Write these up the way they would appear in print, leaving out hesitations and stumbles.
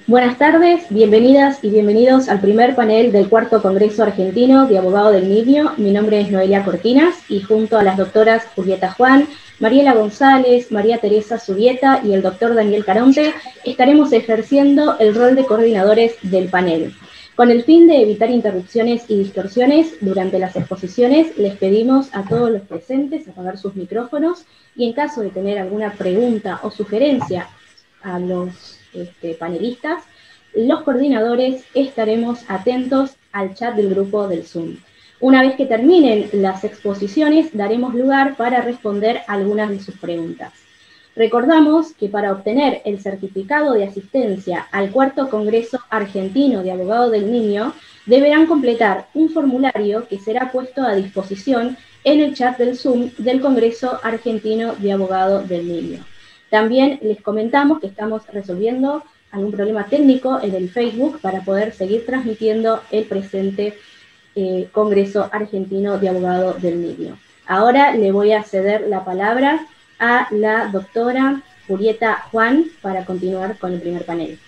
Buenas tardes, bienvenidas y bienvenidos al primer panel del Cuarto Congreso Argentino de Abogado del Niño. Mi nombre es Noelia Cortinas y junto a las doctoras Julieta Juan, Mariela González, María Teresa Zubieta y el doctor Daniel Caronte estaremos ejerciendo el rol de coordinadores del panel. Con el fin de evitar interrupciones y distorsiones durante las exposiciones, les pedimos a todos los presentes apagar sus micrófonos y en caso de tener alguna pregunta o sugerencia a los panelistas, los coordinadores estaremos atentos al chat del grupo del Zoom. Una vez que terminen las exposiciones, daremos lugar para responder algunas de sus preguntas. Recordamos que para obtener el certificado de asistencia al Cuarto Congreso Argentino de Abogado del Niño, deberán completar un formulario que será puesto a disposición en el chat del Zoom del Congreso Argentino de Abogado del Niño. También les comentamos que estamos resolviendo algún problema técnico en el Facebook para poder seguir transmitiendo el presente Congreso Argentino de Abogado del Niño. Ahora le voy a ceder la palabra a la doctora Julieta Juan para continuar con el primer panel.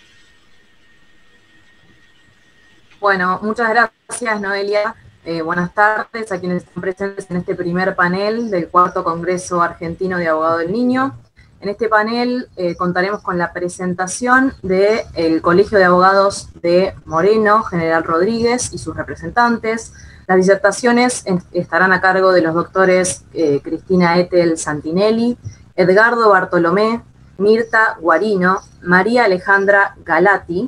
Bueno, muchas gracias, Noelia. Buenas tardes a quienes están presentes en este primer panel del Cuarto Congreso Argentino de Abogado del Niño. En este panel contaremos con la presentación del Colegio de Abogados de Moreno, General Rodríguez y sus representantes. Las disertaciones estarán a cargo de los doctores Cristina Ethel Santinelli, Edgardo Bartolomé, Mirta Guarino, María Alejandra Galati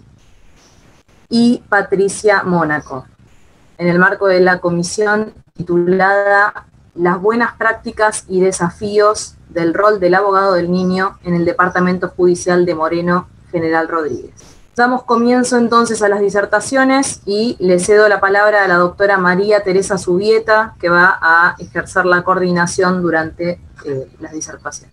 y Patricia Mónaco, en el marco de la comisión titulada Las buenas prácticas y desafíos del rol del abogado del niño en el Departamento Judicial de Moreno, General Rodríguez. Damos comienzo entonces a las disertaciones y le cedo la palabra a la doctora María Teresa Zubieta, que va a ejercer la coordinación durante las disertaciones.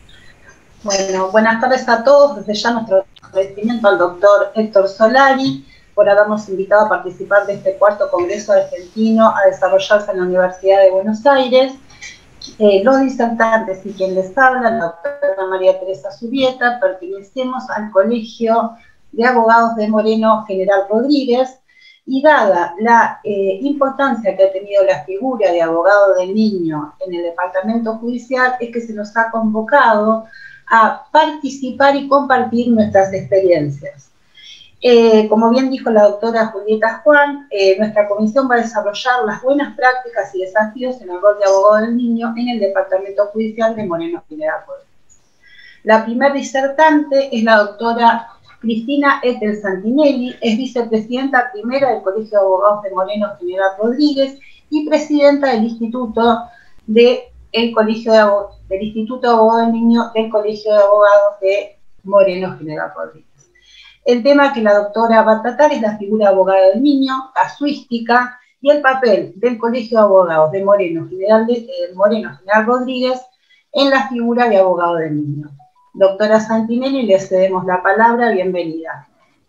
Bueno, buenas tardes a todos. Desde ya nuestro agradecimiento al doctor Héctor Solari por habernos invitado a participar de este cuarto Congreso Argentino a desarrollarse en la Universidad de Buenos Aires. Los disertantes y quien les habla, la doctora María Teresa Zubieta, pertenecemos al Colegio de Abogados de Moreno, General Rodríguez, y dada la importancia que ha tenido la figura de abogado del niño en el departamento judicial, es que se nos ha convocado a participar y compartir nuestras experiencias. Como bien dijo la doctora Julieta Juan, nuestra comisión va a desarrollar las buenas prácticas y desafíos en el rol de abogado del niño en el Departamento Judicial de Moreno, General Rodríguez. La primer disertante es la doctora Cristina Ethel Santinelli, es vicepresidenta primera del Colegio de Abogados de Moreno, General Rodríguez, y presidenta del Instituto del Instituto de Abogado del Niño del Colegio de Abogados de Moreno, General Rodríguez. El tema que la doctora va a tratar es la figura de abogado del niño, casuística, y el papel del Colegio de Abogados de Moreno, General Rodríguez, en la figura de abogado del niño. Doctora Santinelli, le cedemos la palabra, bienvenida.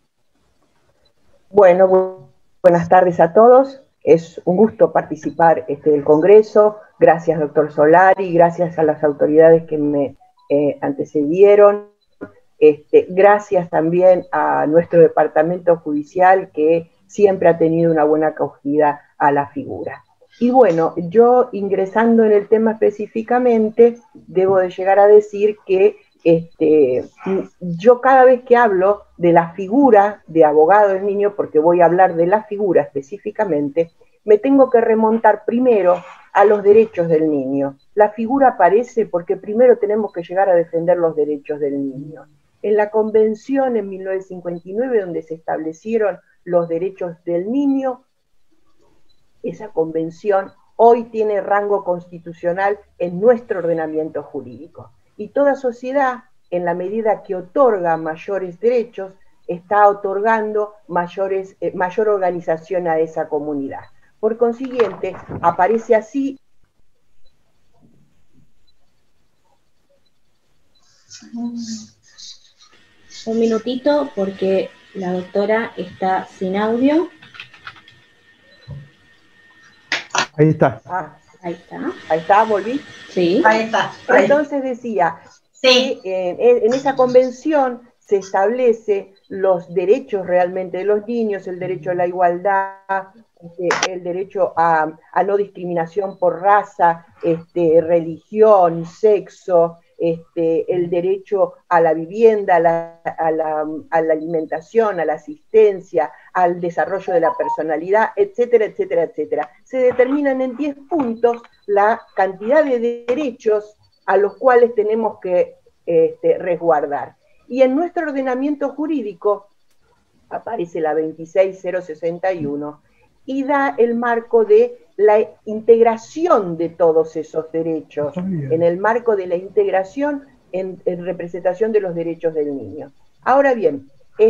Bueno, buenas tardes a todos. Es un gusto participar del Congreso. Gracias, doctor Solari, gracias a las autoridades que me antecedieron. Gracias también a nuestro departamento judicial, que siempre ha tenido una buena acogida a la figura. Y bueno, yo ingresando en el tema específicamente, debo de llegar a decir que yo cada vez que hablo de la figura de abogado del niño, porque voy a hablar de la figura específicamente, me tengo que remontar primero a los derechos del niño. La figura aparece porque primero tenemos que llegar a defender los derechos del niño. En la Convención en 1959, donde se establecieron los derechos del niño, esa convención hoy tiene rango constitucional en nuestro ordenamiento jurídico. Y toda sociedad, en la medida que otorga mayores derechos, está otorgando mayor organización a esa comunidad. Por consiguiente, aparece así. Un minutito porque la doctora está sin audio. Ahí está. Ahí está. Ahí está, volví. Sí. Ahí está. Entonces decía, sí, en esa convención se establece los derechos realmente de los niños, el derecho a la igualdad, el derecho a no discriminación por raza, religión, sexo, el derecho a la vivienda, a la alimentación, a la asistencia, al desarrollo de la personalidad, etcétera, etcétera, etcétera. Se determinan en 10 puntos la cantidad de derechos a los cuales tenemos que resguardar. Y en nuestro ordenamiento jurídico aparece la 26061 y da el marco de la integración de todos esos derechos, en el marco de la integración en representación de los derechos del niño. Ahora bien,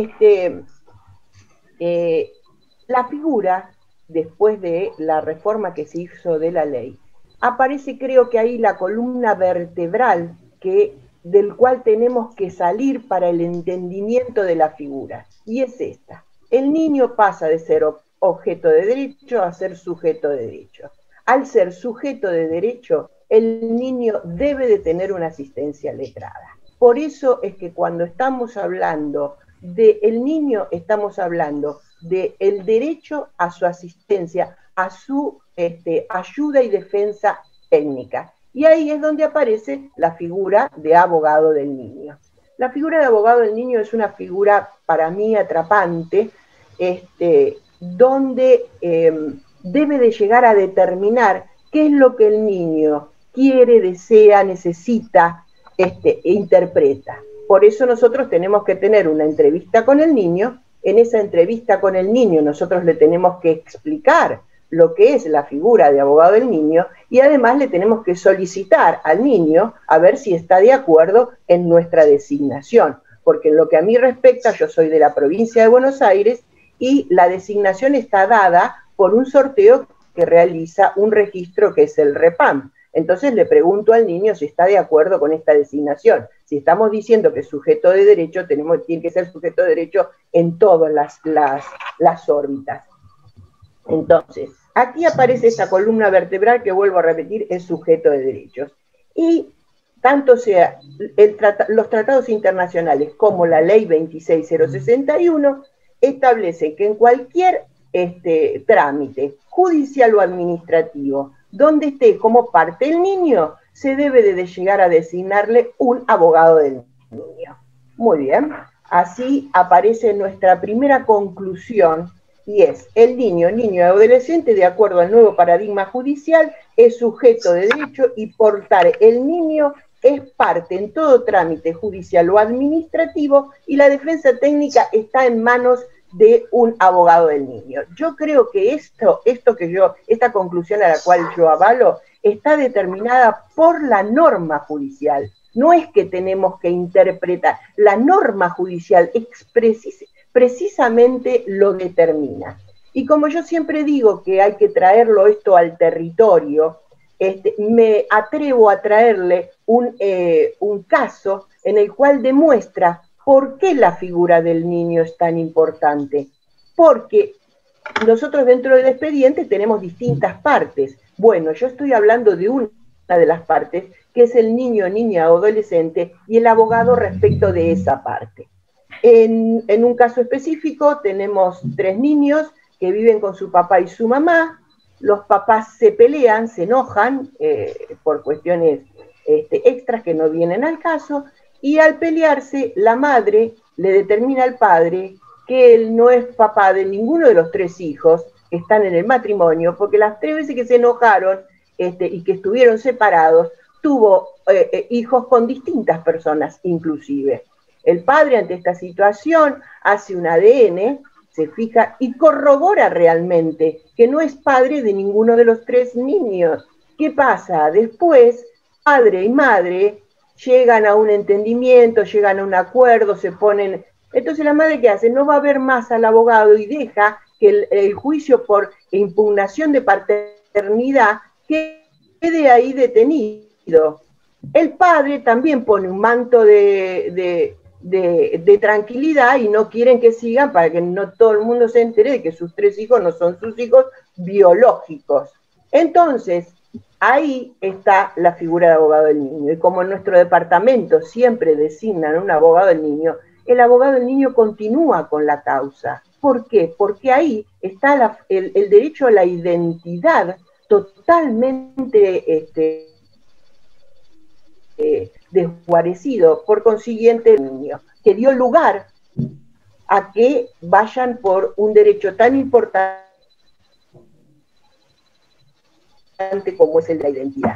la figura, después de la reforma que se hizo de la ley, aparece, creo que ahí, la columna vertebral del cual tenemos que salir para el entendimiento de la figura, y es esta. El niño pasa de ser objeto de derecho a ser sujeto de derecho. Al ser sujeto de derecho, el niño debe de tener una asistencia letrada. Por eso es que cuando estamos hablando del niño, estamos hablando del derecho a su asistencia, a su ayuda y defensa técnica. Y ahí es donde aparece la figura de abogado del niño. La figura de abogado del niño es una figura para mí atrapante, donde debe de llegar a determinar qué es lo que el niño quiere, desea, necesita, interpreta. Por eso nosotros tenemos que tener una entrevista con el niño. En esa entrevista con el niño nosotros le tenemos que explicar lo que es la figura de abogado del niño, y además le tenemos que solicitar al niño a ver si está de acuerdo en nuestra designación, porque en lo que a mí respecta, yo soy de la provincia de Buenos Aires y la designación está dada por un sorteo que realiza un registro que es el REPAM. Entonces le pregunto al niño si está de acuerdo con esta designación. Si estamos diciendo que es sujeto de derecho, tiene que ser sujeto de derecho en todas las órbitas. Entonces, aquí aparece esta columna vertebral que, vuelvo a repetir, es sujeto de derechos. Y tanto sea los tratados internacionales como la ley 26061 establecen que en cualquier trámite judicial o administrativo donde esté como parte el niño, se debe de llegar a designarle un abogado del niño. Muy bien, así aparece nuestra primera conclusión, y es: el niño y adolescente, de acuerdo al nuevo paradigma judicial, es sujeto de derecho y por tal el niño es parte en todo trámite judicial o administrativo, y la defensa técnica está en manos de un abogado del niño. Yo creo que esta conclusión a la cual yo avalo está determinada por la norma judicial. No es que tenemos que interpretar, la norma judicial precisamente lo determina. Y como yo siempre digo que hay que traerlo esto al territorio, me atrevo a traerle un caso en el cual demuestra por qué la figura del niño es tan importante. Porque nosotros dentro del expediente tenemos distintas partes. Bueno, yo estoy hablando de una de las partes, que es el niño, niña o adolescente, y el abogado respecto de esa parte. En un caso específico tenemos 3 niños que viven con su papá y su mamá. Los papás se pelean, se enojan por cuestiones extras que no vienen al caso, y al pelearse la madre le determina al padre que él no es papá de ninguno de los 3 hijos que están en el matrimonio, porque las 3 veces que se enojaron y que estuvieron separados, tuvo hijos con distintas personas inclusive. El padre, ante esta situación, hace un ADN, se fija y corrobora realmente que no es padre de ninguno de los 3 niños. ¿Qué pasa? Después, padre y madre llegan a un entendimiento, llegan a un acuerdo, se ponen... Entonces la madre, ¿qué hace? No va a ver más al abogado y deja que el juicio por impugnación de paternidad quede ahí detenido. El padre también pone un manto de tranquilidad y no quieren que sigan para que no todo el mundo se entere de que sus 3 hijos no son sus hijos biológicos. Entonces, ahí está la figura de abogado del niño. Y como en nuestro departamento siempre designan un abogado del niño, el abogado del niño continúa con la causa. ¿Por qué? Porque ahí está el derecho a la identidad totalmente desguarecido, por consiguiente, el niño, que dio lugar a que vayan por un derecho tan importante como es el de la identidad.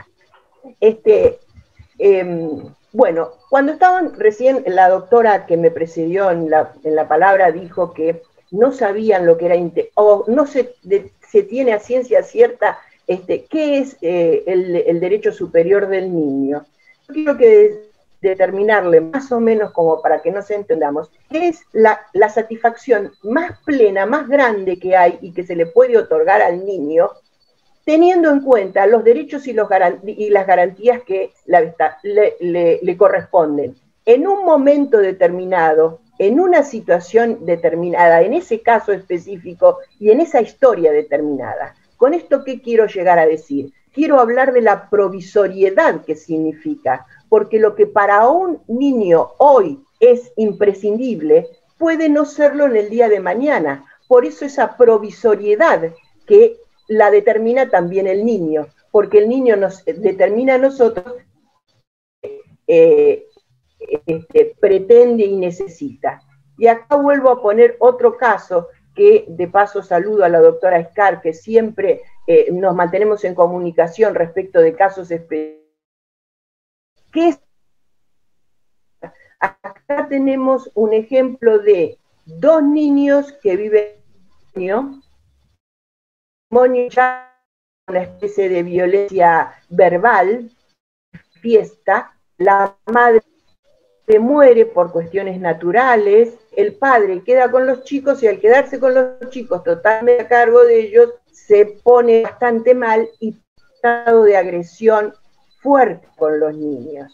Bueno, cuando estaban recién, la doctora que me precedió en la palabra dijo que no sabían lo que era, o no se tiene a ciencia cierta qué es el derecho superior del niño. Yo quiero determinarle más o menos, como para que nos entendamos, qué es la satisfacción más plena, más grande que hay y que se le puede otorgar al niño, teniendo en cuenta los derechos y las garantías que le corresponden. En un momento determinado, en una situación determinada, en ese caso específico y en esa historia determinada. ¿Con esto qué quiero llegar a decir? Quiero hablar de la provisoriedad que significa, porque lo que para un niño hoy es imprescindible, puede no serlo en el día de mañana. Por eso esa provisoriedad que la determina también el niño, porque el niño nos determina a nosotros, pretende y necesita. Y acá vuelvo a poner otro caso, que de paso saludo a la doctora Escar, que siempre nos mantenemos en comunicación respecto de casos específicos. Acá tenemos un ejemplo de dos niños que viven ya una especie de violencia verbal, fiesta, la madre muere por cuestiones naturales, el padre queda con los chicos y al quedarse con los chicos totalmente a cargo de ellos, se pone bastante mal y estado de agresión fuerte con los niños.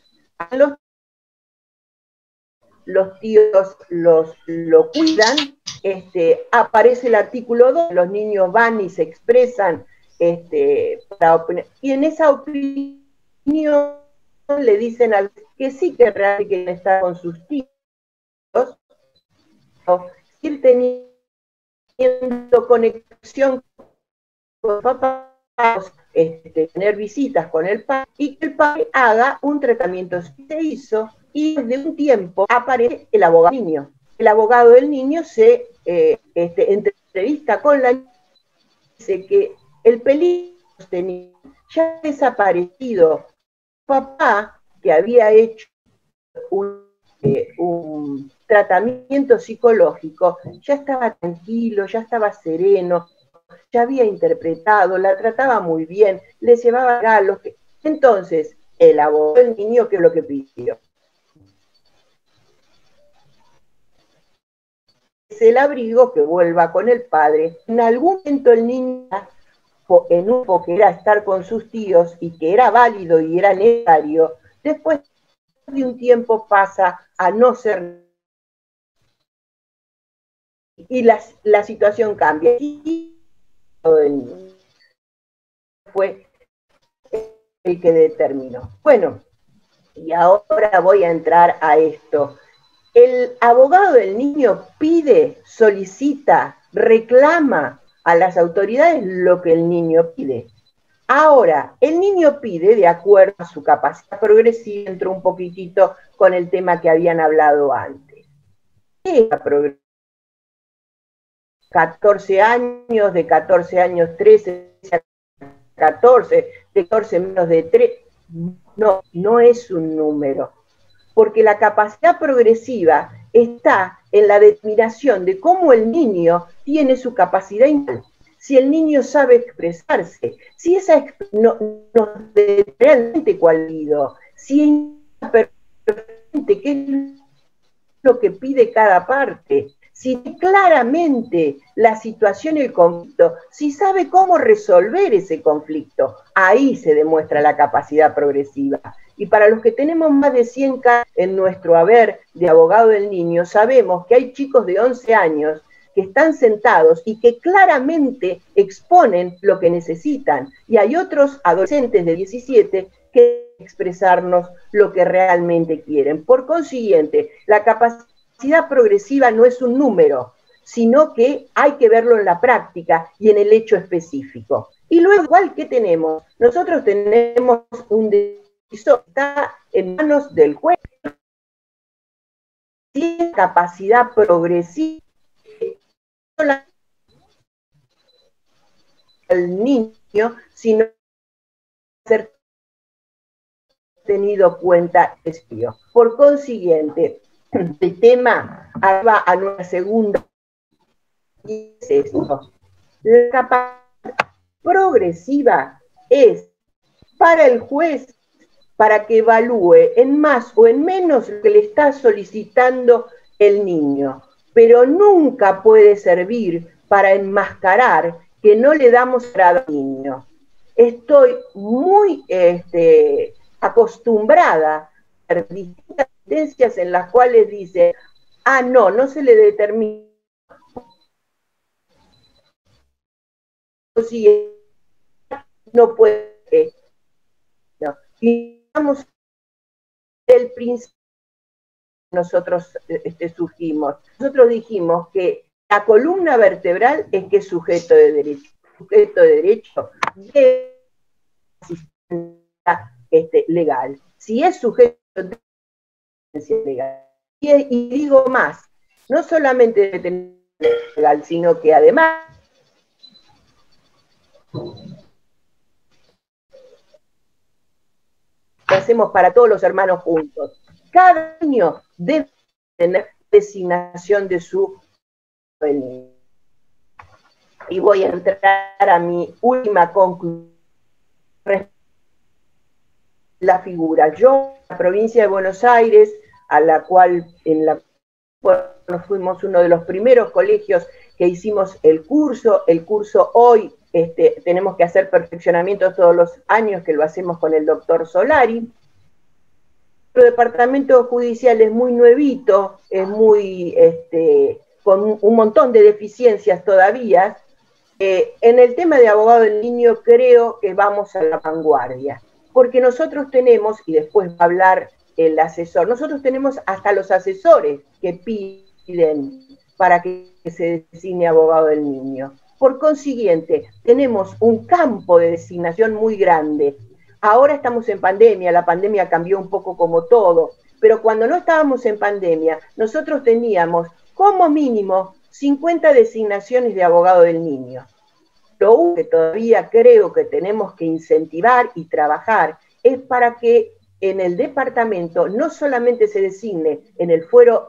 Los tíos lo cuidan, aparece el artículo 2, los niños van y se expresan y en esa opinión le dicen que sí que realmente quieren estar con sus tíos, ir teniendo conexión con papá, tener visitas con el padre y que el padre haga un tratamiento. Se hizo y desde un tiempo aparece el abogado del niño. El abogado del niño se entrevista con la niña y dice que el peligro ya ha desaparecido. Papá, que había hecho un tratamiento psicológico, ya estaba tranquilo, ya estaba sereno, ya había interpretado, la trataba muy bien, le llevaba regalos. Entonces, el abogado del niño, ¿qué es lo que pidió? Es el abrigo, que vuelva con el padre. En algún momento el niño, en un poco que era estar con sus tíos y que era válido y era necesario, después de un tiempo pasa a no ser, y la situación cambia. Y fue el que determinó. Bueno, y ahora voy a entrar a esto. El abogado del niño pide, solicita, reclama a las autoridades lo que el niño pide. Ahora, el niño pide de acuerdo a su capacidad progresiva, entro un poquitito con el tema que habían hablado antes. ¿Qué es la progresiva? 14 años, de 14 años 13, 14, de 14 menos de 3, no es un número, porque la capacidad progresiva está en la determinación de cómo el niño tiene su capacidad integral. Si el niño sabe expresarse, si esa no realmente cuálido, si qué es lo que pide cada parte, si claramente la situación y el conflicto, si sabe cómo resolver ese conflicto, ahí se demuestra la capacidad progresiva. Y para los que tenemos más de 100 casos en nuestro haber de abogado del niño, sabemos que hay chicos de 11 años que están sentados y que claramente exponen lo que necesitan. Y hay otros adolescentes de 17 que expresarnos lo que realmente quieren. Por consiguiente, la capacidad capacidad progresiva no es un número, sino que hay que verlo en la práctica y en el hecho específico. Y luego, igual que tenemos, nosotros tenemos un decisor, está en manos del juez, tiene capacidad progresiva, no al niño, sino ser tenido cuenta espío. Por consiguiente, el tema va a nuestra segunda, y es esto. La capacidad progresiva es para el juez, para que evalúe en más o en menos lo que le está solicitando el niño, pero nunca puede servir para enmascarar que no le damos grado al niño. Estoy muy acostumbrada a ver distintas sentencias en las cuales dice, no se le determina, no puede, no. Y vamos del principio nosotros surgimos. Nosotros dijimos que la columna vertebral es que es sujeto de derecho. Sujeto de derecho de asistencia legal. Si es sujeto de asistencia legal. Y digo más, no solamente de tener legal, sino que además lo hacemos para todos los hermanos juntos. Cada niño debe tener designación de su niño. Y voy a entrar a mi última conclusión. La figura. Yo, en la provincia de Buenos Aires, a la cual nos fuimos uno de los primeros colegios que hicimos el curso hoy tenemos que hacer perfeccionamientos todos los años, que lo hacemos con el doctor Solari. Nuestro departamento judicial es muy nuevito, es muy, con un montón de deficiencias todavía. En el tema de abogado del niño creo que vamos a la vanguardia, porque nosotros tenemos, y después va a hablar el asesor, nosotros tenemos hasta los asesores que piden para que se designe abogado del niño. Por consiguiente, tenemos un campo de designación muy grande. Ahora estamos en pandemia, la pandemia cambió un poco como todo, pero cuando no estábamos en pandemia, nosotros teníamos como mínimo 50 designaciones de abogado del niño. Lo único que todavía creo que tenemos que incentivar y trabajar es para que en el departamento no solamente se designe en el fuero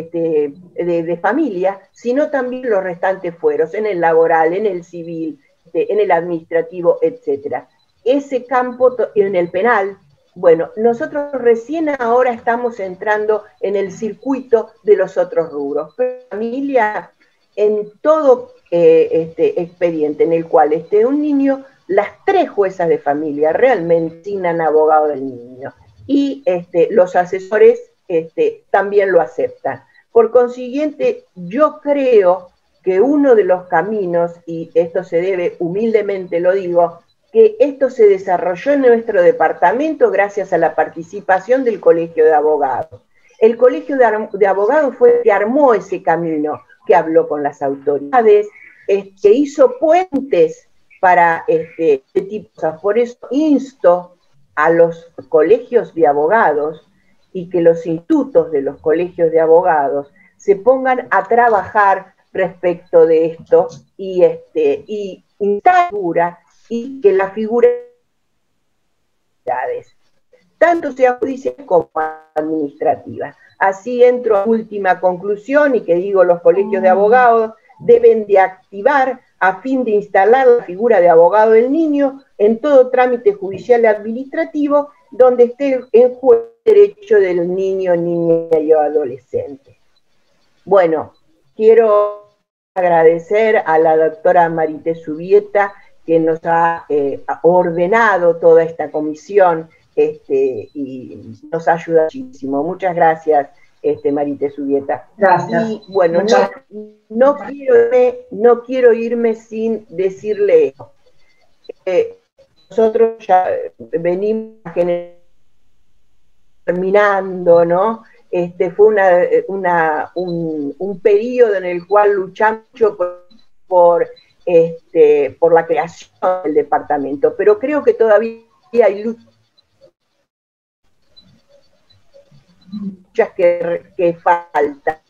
de familia, sino también los restantes fueros, en el laboral, en el civil, en el administrativo, etc. Ese campo, en el penal, bueno, nosotros recién ahora estamos entrando en el circuito de los otros rubros. Pero familia, en todo expediente en el cual esté un niño, las 3 juezas de familia realmente designan abogado del niño. Y los asesores también lo aceptan. Por consiguiente, yo creo que uno de los caminos, y esto se debe, humildemente lo digo, que esto se desarrolló en nuestro departamento gracias a la participación del Colegio de Abogados. El Colegio de Abogados fue el que armó ese camino, que habló con las autoridades, que hizo puentes para este tipo. O sea, por eso insto a los colegios de abogados y que los institutos de los colegios de abogados se pongan a trabajar respecto de esto y y que la figura tanto sea judicial como administrativa. Así entro a última conclusión y que digo, los colegios de abogados deben de activar a fin de instalar la figura de abogado del niño en todo trámite judicial y administrativo donde esté en juego el derecho del niño, niña y adolescente. Bueno, quiero agradecer a la doctora Marité Subieta que nos ha ordenado toda esta comisión y nos ayuda muchísimo. Muchas gracias, Marité Subieta. Gracias. Y bueno, no quiero irme sin decirle esto. Nosotros ya venimos terminando, ¿no? fue un periodo en el cual luchamos mucho por la creación del departamento, pero creo que todavía hay luchas que faltan.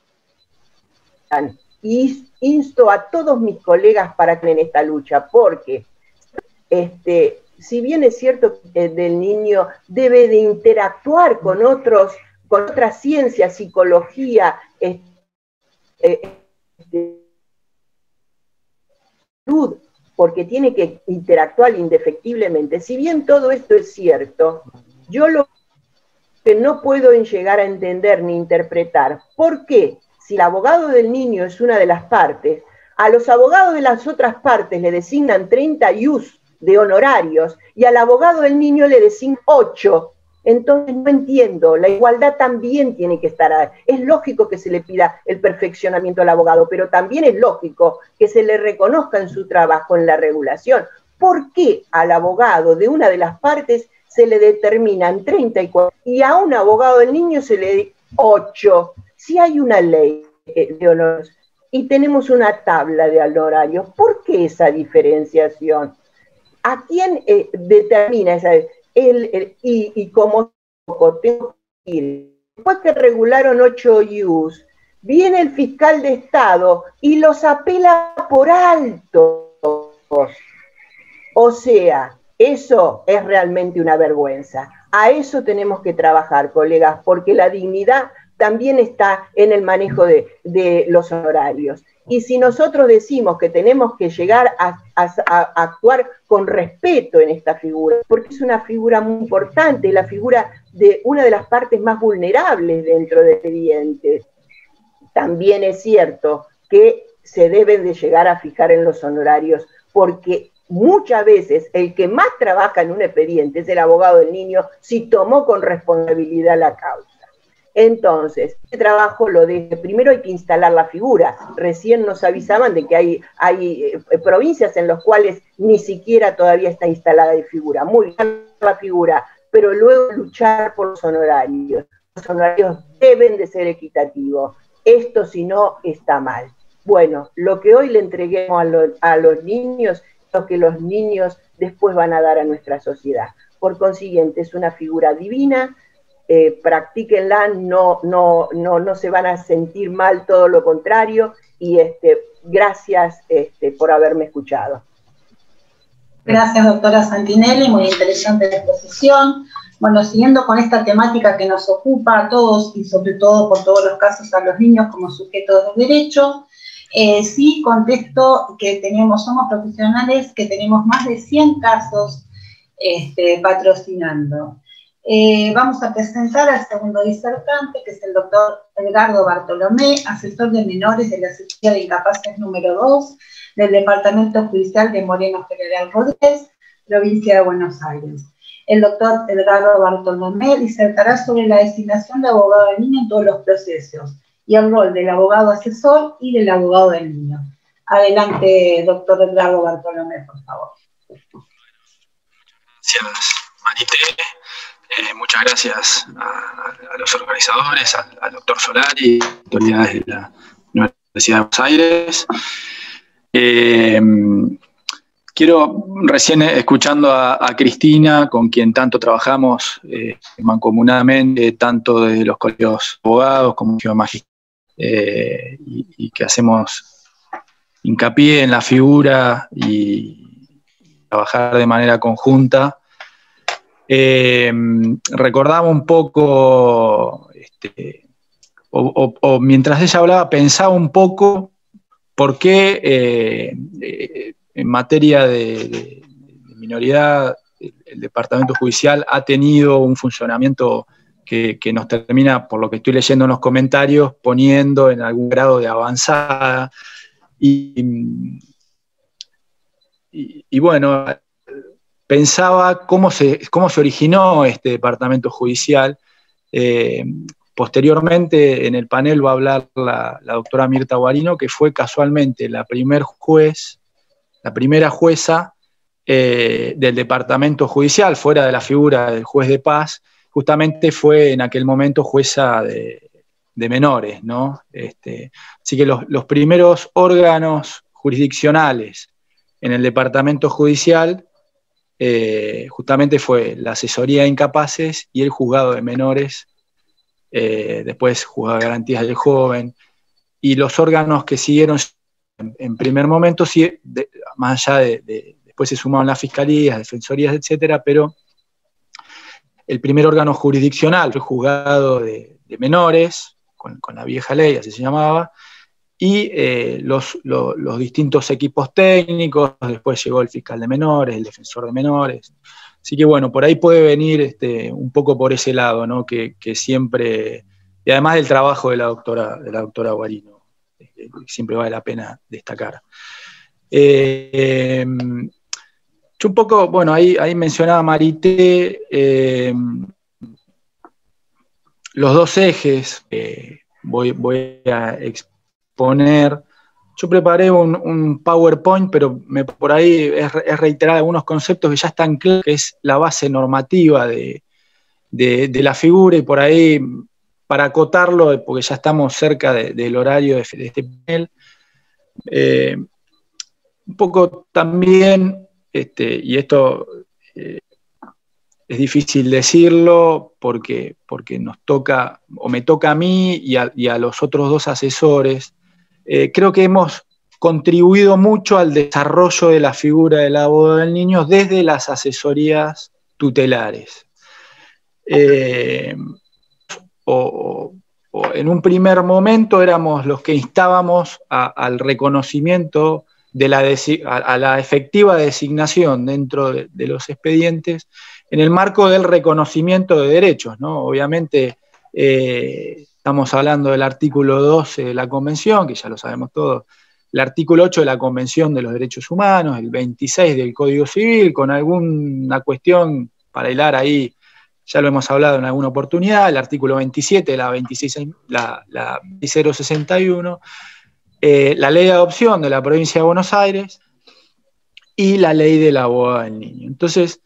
Y insto a todos mis colegas para que en esta lucha, porque si bien es cierto que el niño debe de interactuar con otras ciencias, psicología, salud, porque tiene que interactuar indefectiblemente. Si bien todo esto es cierto, yo lo que no puedo llegar a entender ni interpretar, ¿por qué? Si el abogado del niño es una de las partes, a los abogados de las otras partes le designan 30 ius de honorarios y al abogado del niño le designan 8. Entonces no entiendo, la igualdad también tiene que estar ahí. Es lógico que se le pida el perfeccionamiento al abogado, pero también es lógico que se le reconozca en su trabajo en la regulación. ¿Por qué al abogado de una de las partes se le determinan 34 y a un abogado del niño se le 8? Si hay una ley de honores y tenemos una tabla de honorarios, ¿por qué esa diferenciación? ¿A quién determina esa? Y como tengo que ir, después que regularon 8 ius, viene el fiscal de Estado y los apela por alto. O sea, eso es realmente una vergüenza. A eso tenemos que trabajar, colegas, porque la dignidad también está en el manejo de los honorarios. Y si nosotros decimos que tenemos que llegar a actuar con respeto en esta figura, porque es una figura muy importante, la figura de una de las partes más vulnerables dentro del expediente, también es cierto que se deben de llegar a fijar en los honorarios, porque muchas veces el que más trabaja en un expediente es el abogado del niño si tomó con responsabilidad la causa. Entonces, este trabajo primero hay que instalar la figura. Recién nos avisaban de que hay provincias en las cuales ni siquiera todavía está instalada la figura. Muy bien la figura, pero luego luchar por los honorarios. Los honorarios deben de ser equitativos. Esto, si no, está mal. Bueno, lo que hoy le entreguemos a los niños es lo que los niños después van a dar a nuestra sociedad. Por consiguiente, es una figura divina. Practíquenla, no se van a sentir mal, todo lo contrario, y gracias por haberme escuchado. Gracias, doctora Santinelli, muy interesante la exposición. Bueno, siguiendo con esta temática que nos ocupa a todos y sobre todo por todos los casos a los niños como sujetos de derecho, sí contesto que somos profesionales que tenemos más de 100 casos patrocinando. Vamos a presentar al segundo disertante, que es el doctor Edgardo Bartolomé, asesor de menores de la Asociación de Incapaces número 2 del Departamento Judicial de Moreno General Rodríguez, provincia de Buenos Aires. El doctor Edgardo Bartolomé disertará sobre la designación de abogado del niño en todos los procesos y el rol del abogado asesor y del abogado del niño. Adelante, doctor Edgardo Bartolomé, por favor. Gracias, Marité. Muchas gracias a los organizadores, al doctor Solari, autoridades de la Universidad de Buenos Aires. Quiero, recién escuchando a Cristina, con quien tanto trabajamos mancomunadamente, tanto de los colegios abogados como de magistrados, y que hacemos hincapié en la figura y trabajar de manera conjunta. Recordaba un poco, o mientras ella hablaba, pensaba un poco por qué en materia de minoridad el Departamento Judicial ha tenido un funcionamiento que nos termina, por lo que estoy leyendo en los comentarios, poniendo en algún grado de avanzada. Y bueno, pensaba cómo se originó este departamento judicial. Posteriormente, en el panel va a hablar la doctora Mirta Guarino, que fue casualmente la primera jueza del departamento judicial, fuera de la figura del juez de paz. Justamente fue en aquel momento jueza de menores, ¿no? Así que los primeros órganos jurisdiccionales en el departamento judicial justamente fue la asesoría de incapaces y el juzgado de menores, después juzgado de garantías del joven, y los órganos que siguieron en primer momento, sí, más allá después se sumaron las fiscalías, defensorías, etcétera, pero el primer órgano jurisdiccional fue el juzgado de menores, con la vieja ley, así se llamaba, y los distintos equipos técnicos, después llegó el fiscal de menores, el defensor de menores. Así que bueno, por ahí puede venir un poco por ese lado, ¿no? Que siempre, y además del trabajo de la doctora Guarino, siempre vale la pena destacar. Yo un poco, bueno, ahí mencionaba Marité, los dos ejes, voy a exponer. Yo preparé un PowerPoint, pero por ahí es reiterar algunos conceptos que ya están claros, que es la base normativa de la figura, y por ahí, para acotarlo, porque ya estamos cerca del horario de este panel, un poco también, y esto es difícil decirlo porque nos toca, o me toca a mí y a los otros dos asesores. Creo que hemos contribuido mucho al desarrollo de la figura del abogado del niño desde las asesorías tutelares. O en un primer momento éramos los que instábamos al reconocimiento a la efectiva designación dentro de los expedientes en el marco del reconocimiento de derechos, ¿no? Obviamente estamos hablando del artículo 12 de la Convención, que ya lo sabemos todos, el artículo 8 de la Convención de los Derechos Humanos, el 26 del Código Civil, con alguna cuestión para hilar ahí, ya lo hemos hablado en alguna oportunidad, el artículo 27 de la 20061, la ley de adopción de la provincia de Buenos Aires y la ley del abogado del niño. Entonces,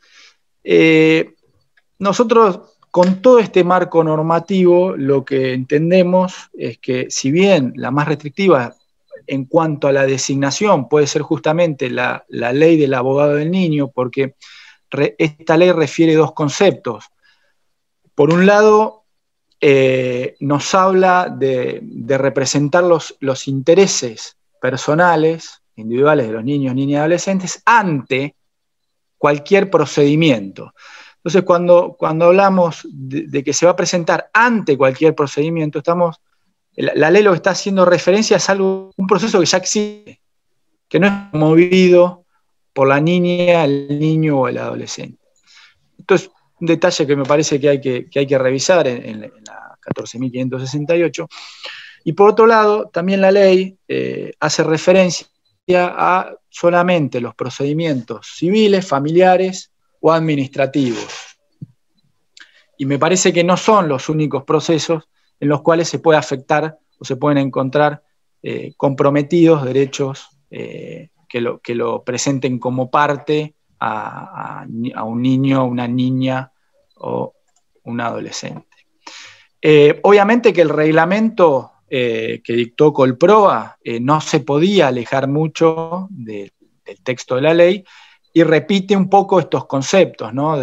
nosotros con todo este marco normativo lo que entendemos es que, si bien la más restrictiva en cuanto a la designación puede ser justamente la ley del abogado del niño, porque esta ley refiere dos conceptos. Por un lado, nos habla de representar los intereses personales, individuales de los niños, niñas y adolescentes ante cualquier procedimiento. Entonces, cuando hablamos de que se va a presentar ante cualquier procedimiento, la ley lo que está haciendo referencia es un proceso que ya existe, que no es movido por la niña, el niño o el adolescente. Entonces, un detalle que me parece que hay que revisar en la 14.568. Y por otro lado, también la ley hace referencia a solamente los procedimientos civiles, familiares o administrativos. Y me parece que no son los únicos procesos en los cuales se puede afectar o se pueden encontrar comprometidos derechos que lo presenten como parte a un niño, una niña o un adolescente. Obviamente que el reglamento que dictó Colproa no se podía alejar mucho del texto de la ley, y repite un poco estos conceptos, ¿no?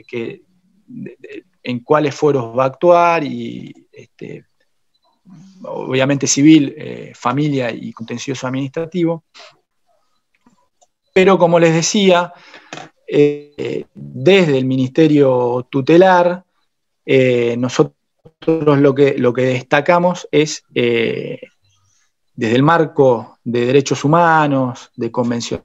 En cuáles fueros va a actuar, y obviamente civil, familia y contencioso administrativo. Pero como les decía, desde el Ministerio Tutelar, nosotros lo que destacamos es, desde el marco de derechos humanos, de convencionalidad,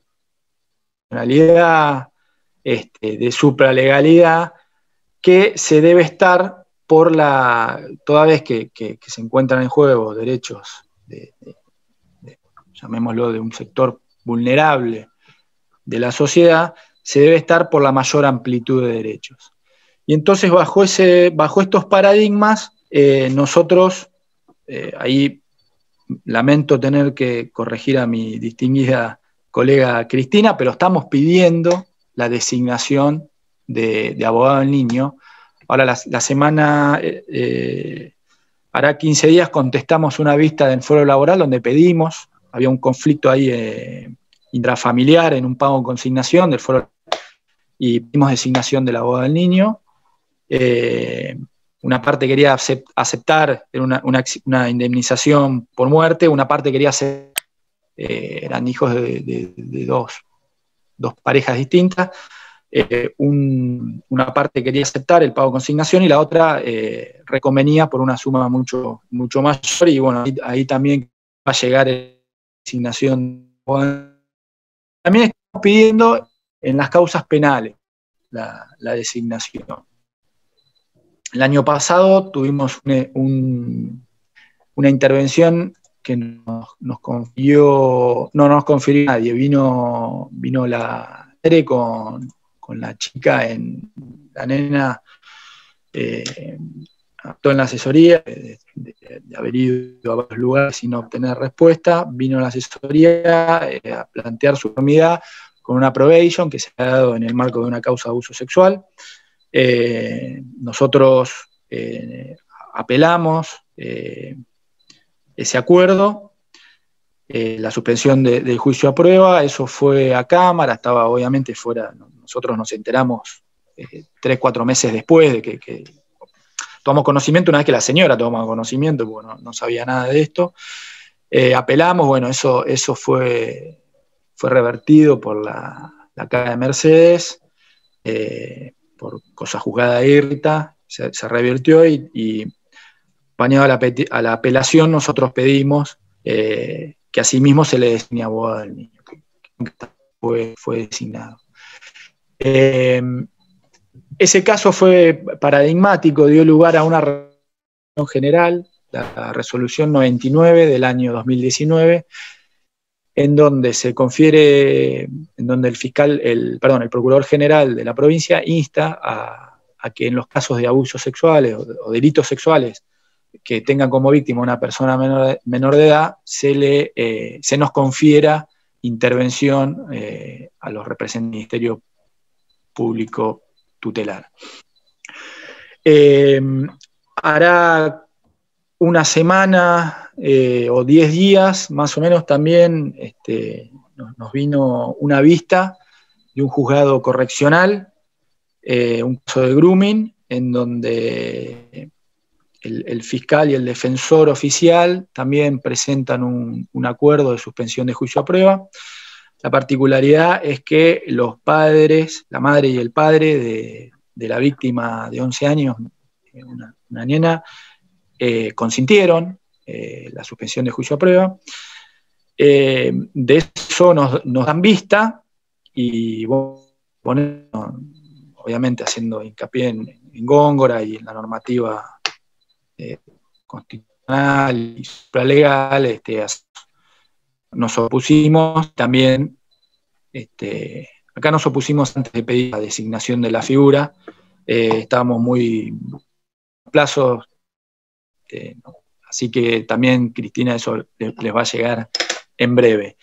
de supralegalidad, que se debe estar toda vez que se encuentran en juego derechos, llamémoslo, de un sector vulnerable de la sociedad, se debe estar por la mayor amplitud de derechos. Y entonces, bajo estos paradigmas, nosotros, ahí lamento tener que corregir a mi distinguida colega Cristina, pero estamos pidiendo la designación de abogado del niño. Ahora, la semana hará 15 días contestamos una vista del foro laboral donde pedimos, había un conflicto ahí intrafamiliar en un pago en consignación del foro y pedimos designación del abogado del niño. Una parte quería aceptar una indemnización por muerte, una parte quería aceptar, eran hijos de dos parejas distintas. Una parte quería aceptar el pago de consignación y la otra reconvenía por una suma mucho mayor, y bueno, ahí también va a llegar la designación. También estamos pidiendo en las causas penales la designación. El año pasado tuvimos una intervención que nos confirió, no nos confirió nadie, vino la madre con la chica, la nena actuó en la asesoría, de haber ido a varios lugares sin obtener respuesta, vino a la asesoría a plantear su conformidad con una probation que se ha dado en el marco de una causa de abuso sexual. Nosotros apelamos ese acuerdo, la suspensión del juicio a prueba, eso fue a cámara, estaba obviamente fuera, nosotros nos enteramos 3-4 meses después de que tomamos conocimiento, una vez que la señora tomó conocimiento, porque no sabía nada de esto. Apelamos, bueno, eso fue revertido por la Cámara de Mercedes, por cosa juzgada de IRTA, se revirtió y acompañado a la apelación nosotros pedimos que asimismo se le designe abogado del niño, que fue designado. Ese caso fue paradigmático, dio lugar a una resolución general, la resolución 99 del año 2019, en donde se confiere, en donde el Procurador General de la provincia insta a que en los casos de abusos sexuales o delitos sexuales que tengan como víctima una persona menor de edad, se nos confiera intervención a los representantes del Ministerio Público tutelar. Hará una semana o 10 días, más o menos, también nos vino una vista de un juzgado correccional, un caso de grooming, en donde el fiscal y el defensor oficial también presentan un acuerdo de suspensión de juicio a prueba. La particularidad es que los padres, la madre y el padre de la víctima de 11 años, una nena, consintieron la suspensión de juicio a prueba. De eso nos dan vista y obviamente haciendo hincapié en Góngora y en la normativa constitucional y supralegal, nos opusimos también, acá nos opusimos antes de pedir la designación de la figura, estábamos muy plazos, así que también, Cristina, eso les va a llegar en breve.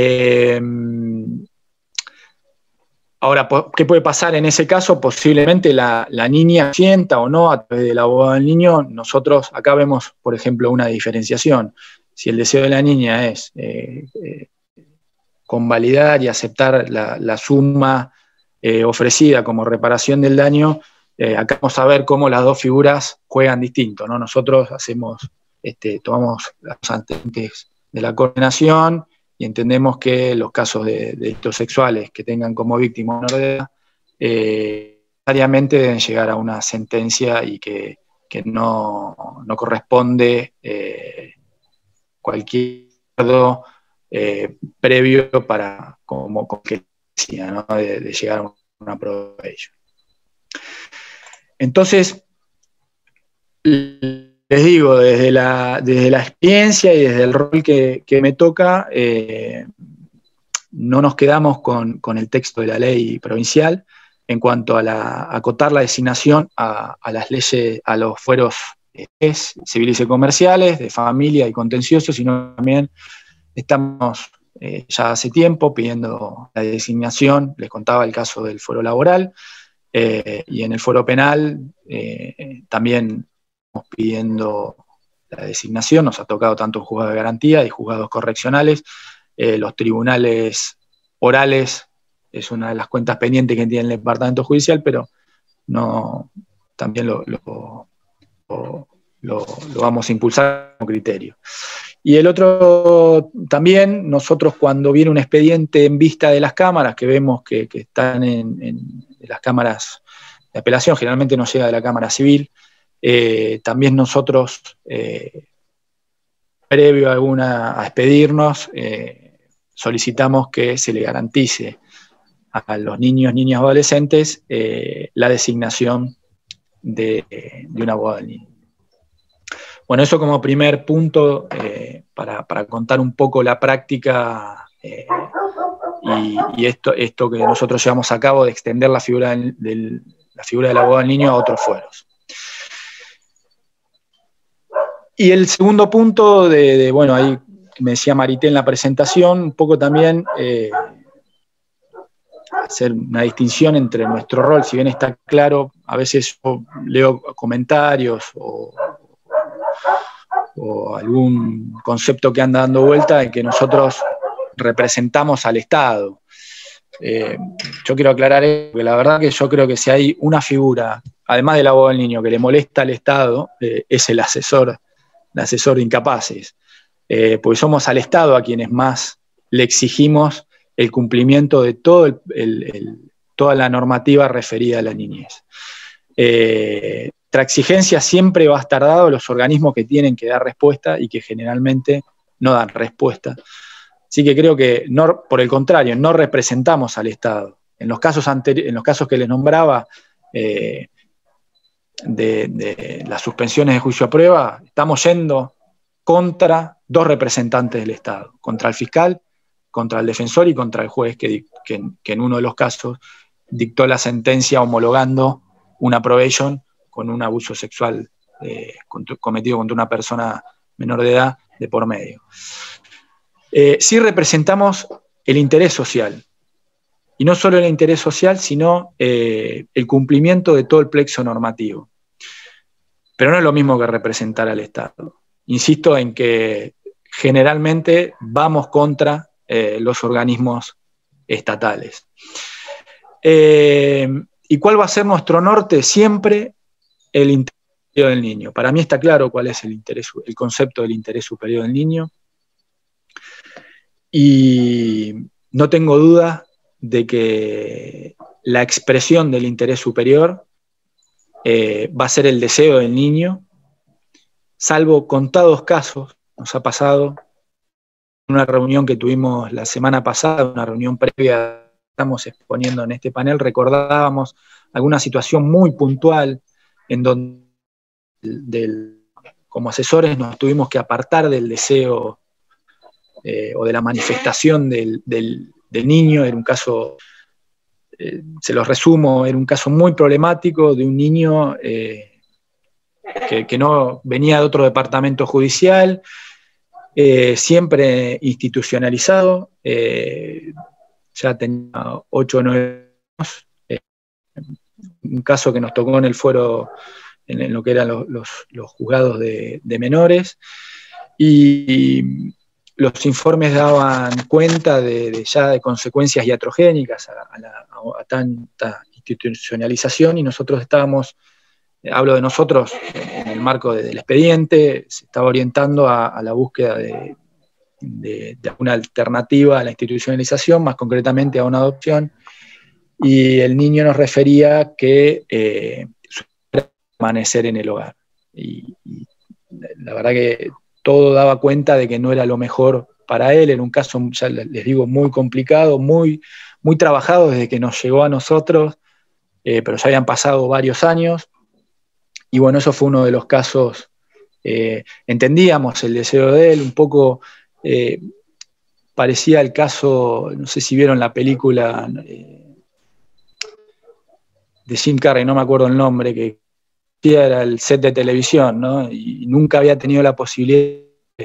Ahora, ¿qué puede pasar en ese caso? Posiblemente la niña sienta o no a través del abogado del niño. Nosotros acá vemos, por ejemplo, una diferenciación. Si el deseo de la niña es convalidar y aceptar la suma ofrecida como reparación del daño, acá vamos a ver cómo las dos figuras juegan distinto, ¿no? Nosotros tomamos los antecedentes de la coordinación y entendemos que los casos de delitos sexuales que tengan como víctima menor de edad necesariamente deben llegar a una sentencia y que no corresponde cualquier acuerdo previo para, como que decía, ¿no? de llegar a una probation. Entonces, les digo, desde la experiencia y desde el rol que me toca, no nos quedamos con el texto de la ley provincial en cuanto a acotar la designación a las leyes, a los fueros civiles y comerciales, de familia y contencioso, sino también estamos ya hace tiempo pidiendo la designación, les contaba el caso del fuero laboral, y en el fuero penal también estamos pidiendo la designación, nos ha tocado tanto en juzgados de garantía y juzgados correccionales, los tribunales orales es una de las cuentas pendientes que tiene el departamento judicial, pero no, también lo vamos a impulsar como criterio. Y el otro también, nosotros cuando viene un expediente en vista de las cámaras, que vemos que están en las cámaras de apelación, generalmente nos llega de la Cámara Civil, también nosotros, previo a expedirnos, solicitamos que se le garantice a los niños, niñas o adolescentes la designación de un abogado del niño. Bueno, eso como primer punto para contar un poco la práctica y esto que nosotros llevamos a cabo de extender la figura del abogado del niño a otros fueros. Y el segundo punto, bueno, ahí me decía Marité en la presentación, un poco también hacer una distinción entre nuestro rol, si bien está claro, a veces yo leo comentarios o algún concepto que anda dando vuelta de que nosotros representamos al Estado. Yo quiero aclarar esto, porque la verdad que yo creo que si hay una figura, además del abogado del niño, que le molesta al Estado, es el asesor de incapaces, porque somos al Estado a quienes más le exigimos el cumplimiento de toda la normativa referida a la niñez. Nuestra exigencia siempre va a estar dado a los organismos que tienen que dar respuesta y que generalmente no dan respuesta. Así que creo que, no, por el contrario, no representamos al Estado. En los casos que les nombraba, de las suspensiones de juicio a prueba, estamos yendo contra dos representantes del Estado, contra el fiscal, contra el defensor y contra el juez que en uno de los casos dictó la sentencia homologando una probation con un abuso sexual cometido contra una persona menor de edad de por medio. Sí representamos el interés social, y no solo el interés social, sino el cumplimiento de todo el plexo normativo. Pero no es lo mismo que representar al Estado. Insisto en que generalmente vamos contra los organismos estatales. ¿Y cuál va a ser nuestro norte? Siempre el interés del niño. Para mí está claro cuál es el concepto del interés superior del niño. Y no tengo duda de que la expresión del interés superior va a ser el deseo del niño, salvo contados casos. Nos ha pasado en una reunión que tuvimos la semana pasada, una reunión previa que estamos exponiendo en este panel, recordábamos alguna situación muy puntual en donde como asesores nos tuvimos que apartar del deseo o de la manifestación del niño. Era un caso, se los resumo, era un caso muy problemático de un niño que no venía de otro departamento judicial, siempre institucionalizado, ya tenía 8 o 9 años, un caso que nos tocó en el fuero, en lo que eran los juzgados de menores, y los informes daban cuenta ya de consecuencias iatrogénicas a tanta institucionalización, y nosotros estábamos, hablo de nosotros en el marco del expediente, se estaba orientando a la búsqueda de una alternativa a la institucionalización, más concretamente a una adopción, y el niño nos refería que permanecer en el hogar. Y la verdad que todo daba cuenta de que no era lo mejor para él. En un caso, ya les digo, muy complicado, muy, muy trabajado desde que nos llegó a nosotros, pero ya habían pasado varios años. Y bueno, eso fue uno de los casos. Entendíamos el deseo de él, un poco parecía el caso, no sé si vieron la película de Jim Carrey, no me acuerdo el nombre, que era el set de televisión, ¿no? Y nunca había tenido la posibilidad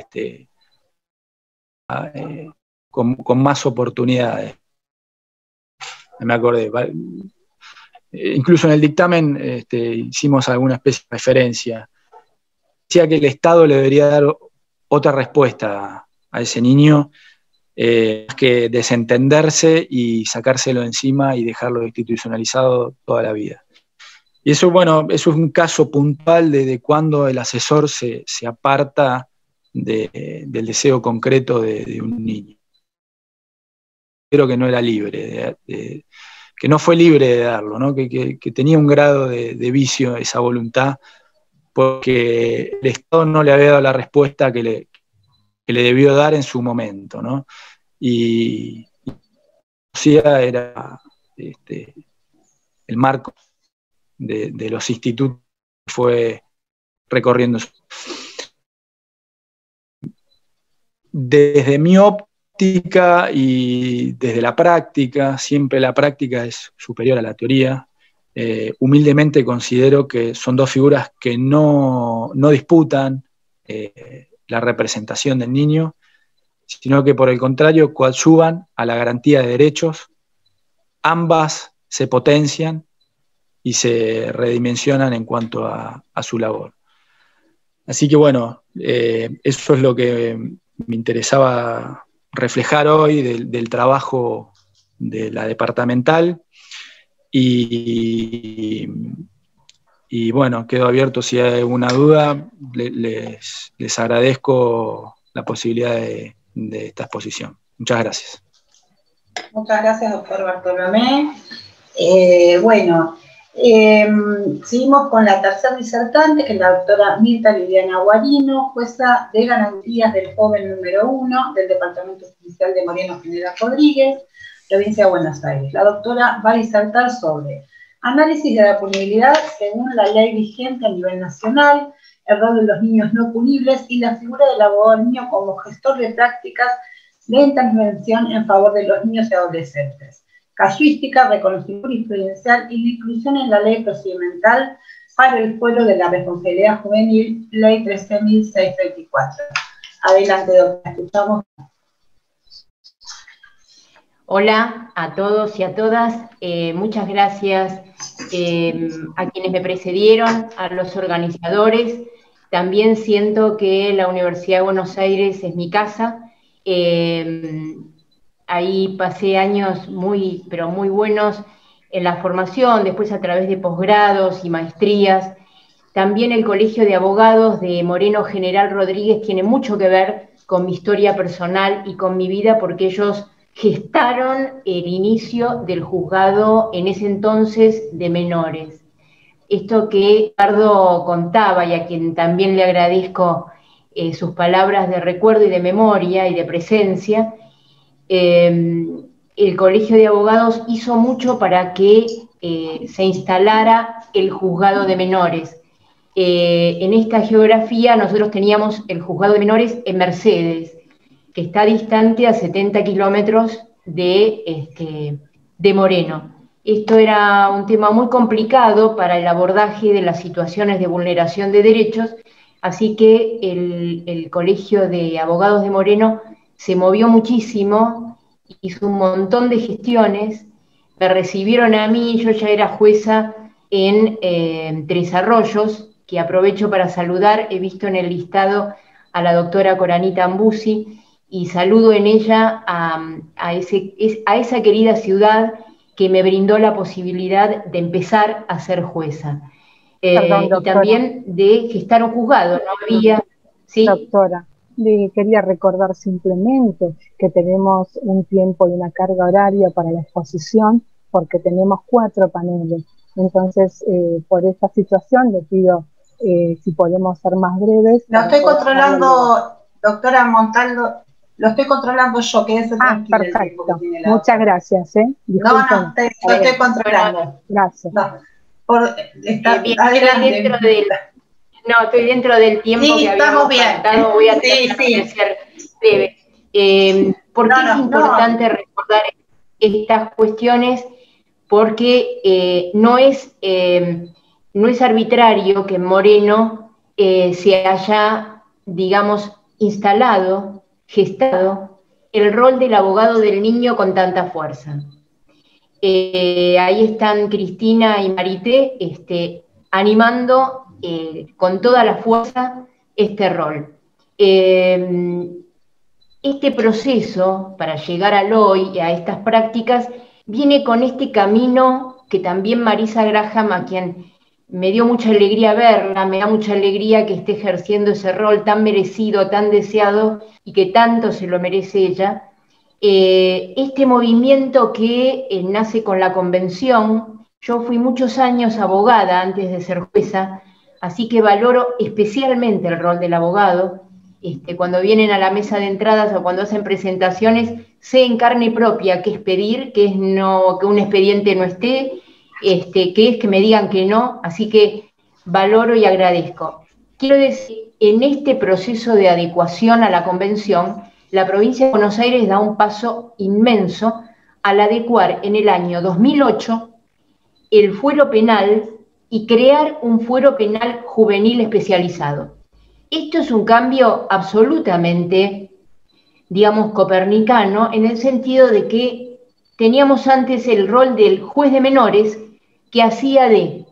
con más oportunidades. Me acordé. Incluso en el dictamen hicimos alguna especie de referencia. decía que el Estado le debería dar otra respuesta a ese niño, que desentenderse y sacárselo encima y dejarlo institucionalizado toda la vida. Y eso, bueno, eso es un caso puntual de cuando el asesor se aparta del deseo concreto de un niño. Creo que no era libre, que no fue libre de darlo, ¿no? Que tenía un grado de vicio esa voluntad, porque el Estado no le había dado la respuesta que le debió dar en su momento, ¿no? Y era el marco de los institutos que fue recorriendo. Desde mi óptica y desde la práctica, siempre la práctica es superior a la teoría, humildemente considero que son dos figuras que no disputan la representación del niño, sino que por el contrario coadyuvan a la garantía de derechos. Ambas se potencian y se redimensionan en cuanto a su labor. Así que bueno, eso es lo que me interesaba reflejar hoy del trabajo de la departamental, y bueno, quedo abierto si hay alguna duda. Les agradezco la posibilidad de esta exposición. Muchas gracias. Muchas gracias, doctor Bartolomé. Seguimos con la tercera disertante, que es la doctora Mirta Liliana Guarino, jueza de garantías del joven número 1 del Departamento Judicial de Moreno General Rodríguez, provincia de Buenos Aires. La doctora va a disertar sobre análisis de la punibilidad según la ley vigente a nivel nacional, el rol de los niños no punibles y la figura del abogado del niño como gestor de prácticas de intervención en favor de los niños y adolescentes. Casuística, reconocimiento jurisprudencial y la inclusión en la ley procedimental para el fuero de la responsabilidad juvenil, ley 13.624. Adelante, doctora, escuchamos. Hola a todos y a todas, muchas gracias a quienes me precedieron, a los organizadores. También siento que la Universidad de Buenos Aires es mi casa. Ahí pasé años pero muy buenos en la formación, después a través de posgrados y maestrías. También el Colegio de Abogados de Moreno General Rodríguez tiene mucho que ver con mi historia personal y con mi vida, porque ellos gestaron el inicio del juzgado en ese entonces de menores. Esto que Ricardo contaba, y a quien también le agradezco sus palabras de recuerdo y de memoria y de presencia, el Colegio de Abogados hizo mucho para que se instalara el juzgado de menores. En esta geografía nosotros teníamos el juzgado de menores en Mercedes, que está distante a 70 kilómetros de Moreno. Esto era un tema muy complicado para el abordaje de las situaciones de vulneración de derechos, así que el Colegio de Abogados de Moreno se movió muchísimo, hizo un montón de gestiones, me recibieron a mí, yo ya era jueza en Tres Arroyos, que aprovecho para saludar, he visto en el listado a la doctora Coranita Ambusi, y saludo en ella a esa querida ciudad que me brindó la posibilidad de empezar a ser jueza. Perdón, y también de gestar un juzgado, no había... ¿sí? Doctora, quería recordar simplemente que tenemos un tiempo y una carga horaria para la exposición, porque tenemos 4 paneles. Entonces, por esta situación le pido si podemos ser más breves. Lo estoy controlando, doctora Montaldo. Lo estoy controlando yo, quédese tranquila. Perfecto. Muchas gracias. No, lo estoy controlando. Gracias. No, estoy dentro del tiempo que habíamos pactado. Voy a tratar de ser breve. ¿Por qué es importante recordar estas cuestiones? Porque no es arbitrario que en Moreno se haya, digamos, gestado el rol del abogado del niño con tanta fuerza. Ahí están Cristina y Marité animando con toda la fuerza este rol. Este proceso para llegar al hoy y a estas prácticas viene con este camino que también Marisa Graham, a quien me dio mucha alegría verla, me da mucha alegría que esté ejerciendo ese rol tan merecido, tan deseado y que tanto se lo merece ella. Este movimiento que nace con la convención. Yo fui muchos años abogada antes de ser jueza, así que valoro especialmente el rol del abogado. Cuando vienen a la mesa de entradas o cuando hacen presentaciones, sé en carne propia qué es pedir, qué es que un expediente no esté, qué es que me digan que no, así que valoro y agradezco. Quiero decir, en este proceso de adecuación a la convención, la provincia de Buenos Aires da un paso inmenso al adecuar en el año 2008 el fuero penal y crear un fuero penal juvenil especializado. Esto es un cambio absolutamente, digamos, copernicano, en el sentido de que teníamos antes el rol del juez de menores, que hacía de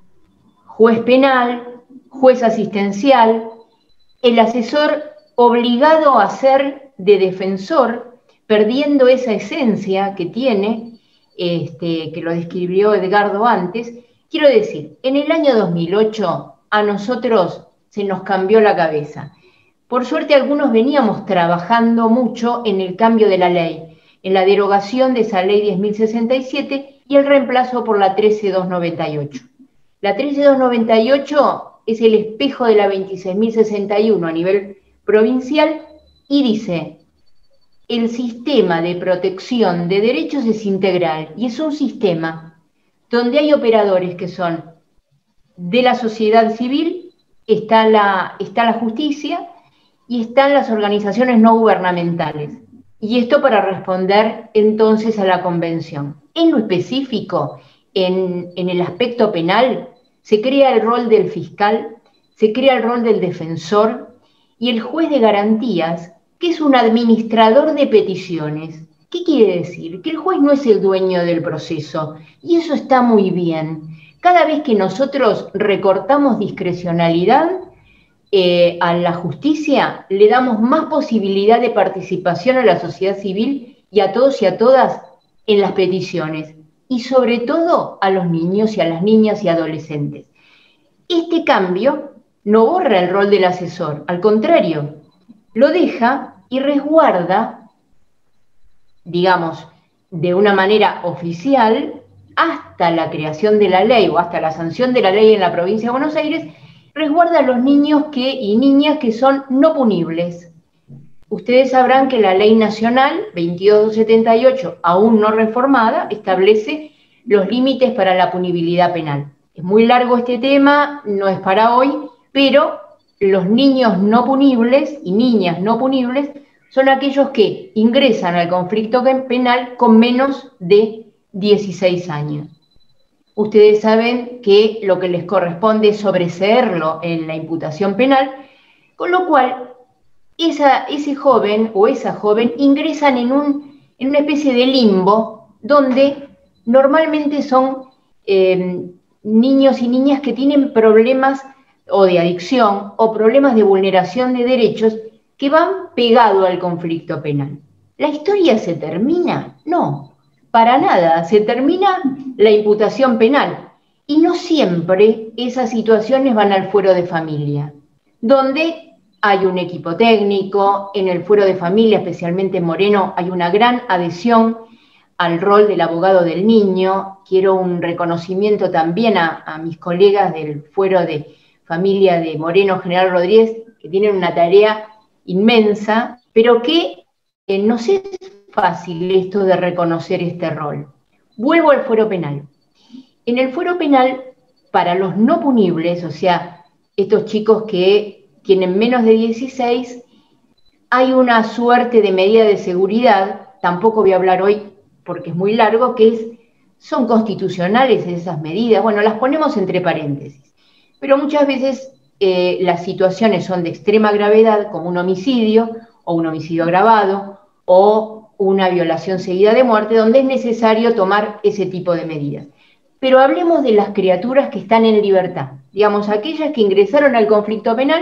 juez penal, juez asistencial, el asesor obligado a ser de defensor, perdiendo esa esencia que tiene, que lo describió Edgardo antes. Quiero decir, en el año 2008 a nosotros se nos cambió la cabeza. Por suerte algunos veníamos trabajando mucho en el cambio de la ley, en la derogación de esa ley 10.067 y el reemplazo por la 13.298. La 13.298 es el espejo de la 26.061 a nivel provincial y dice: el sistema de protección de derechos es integral y es un sistema donde hay operadores que son de la sociedad civil, está la justicia y están las organizaciones no gubernamentales. Y esto para responder entonces a la convención. En lo específico, en el aspecto penal, se crea el rol del fiscal, se crea el rol del defensor y el juez de garantías, que es un administrador de peticiones. ¿Qué quiere decir? Que el juez no es el dueño del proceso, y eso está muy bien. Cada vez que nosotros recortamos discrecionalidad a la justicia, le damos más posibilidad de participación a la sociedad civil y a todos y a todas en las peticiones, y sobre todo a los niños y a las niñas y adolescentes. Este cambio no borra el rol del asesor, al contrario, lo deja y resguarda, digamos, de una manera oficial, hasta la creación de la ley o hasta la sanción de la ley en la provincia de Buenos Aires, resguarda a los niños y niñas que son no punibles. Ustedes sabrán que la ley nacional 2278, aún no reformada, establece los límites para la punibilidad penal. Es muy largo este tema, no es para hoy, pero los niños no punibles y niñas no punibles son aquellos que ingresan al conflicto penal con menos de 16 años. Ustedes saben que lo que les corresponde es sobreseerlo en la imputación penal, con lo cual ese joven o esa joven ingresan en una especie de limbo donde normalmente son niños y niñas que tienen problemas o de adicción o problemas de vulneración de derechos que van pegado al conflicto penal. ¿La historia se termina? No, para nada, se termina la imputación penal. Y no siempre esas situaciones van al fuero de familia, donde hay un equipo técnico. En el fuero de familia, especialmente en Moreno, hay una gran adhesión al rol del abogado del niño. Quiero un reconocimiento también a mis colegas del fuero de familia de Moreno, General Rodríguez, que tienen una tarea inmensa, pero que no es fácil esto de reconocer este rol. Vuelvo al fuero penal. En el fuero penal, para los no punibles, o sea, estos chicos que tienen menos de 16, hay una suerte de medida de seguridad, tampoco voy a hablar hoy porque es muy largo, son constitucionales esas medidas. Bueno, las ponemos entre paréntesis, pero muchas veces las situaciones son de extrema gravedad, como un homicidio o un homicidio agravado o una violación seguida de muerte, donde es necesario tomar ese tipo de medidas. Pero hablemos de las criaturas que están en libertad, digamos, aquellas que ingresaron al conflicto penal,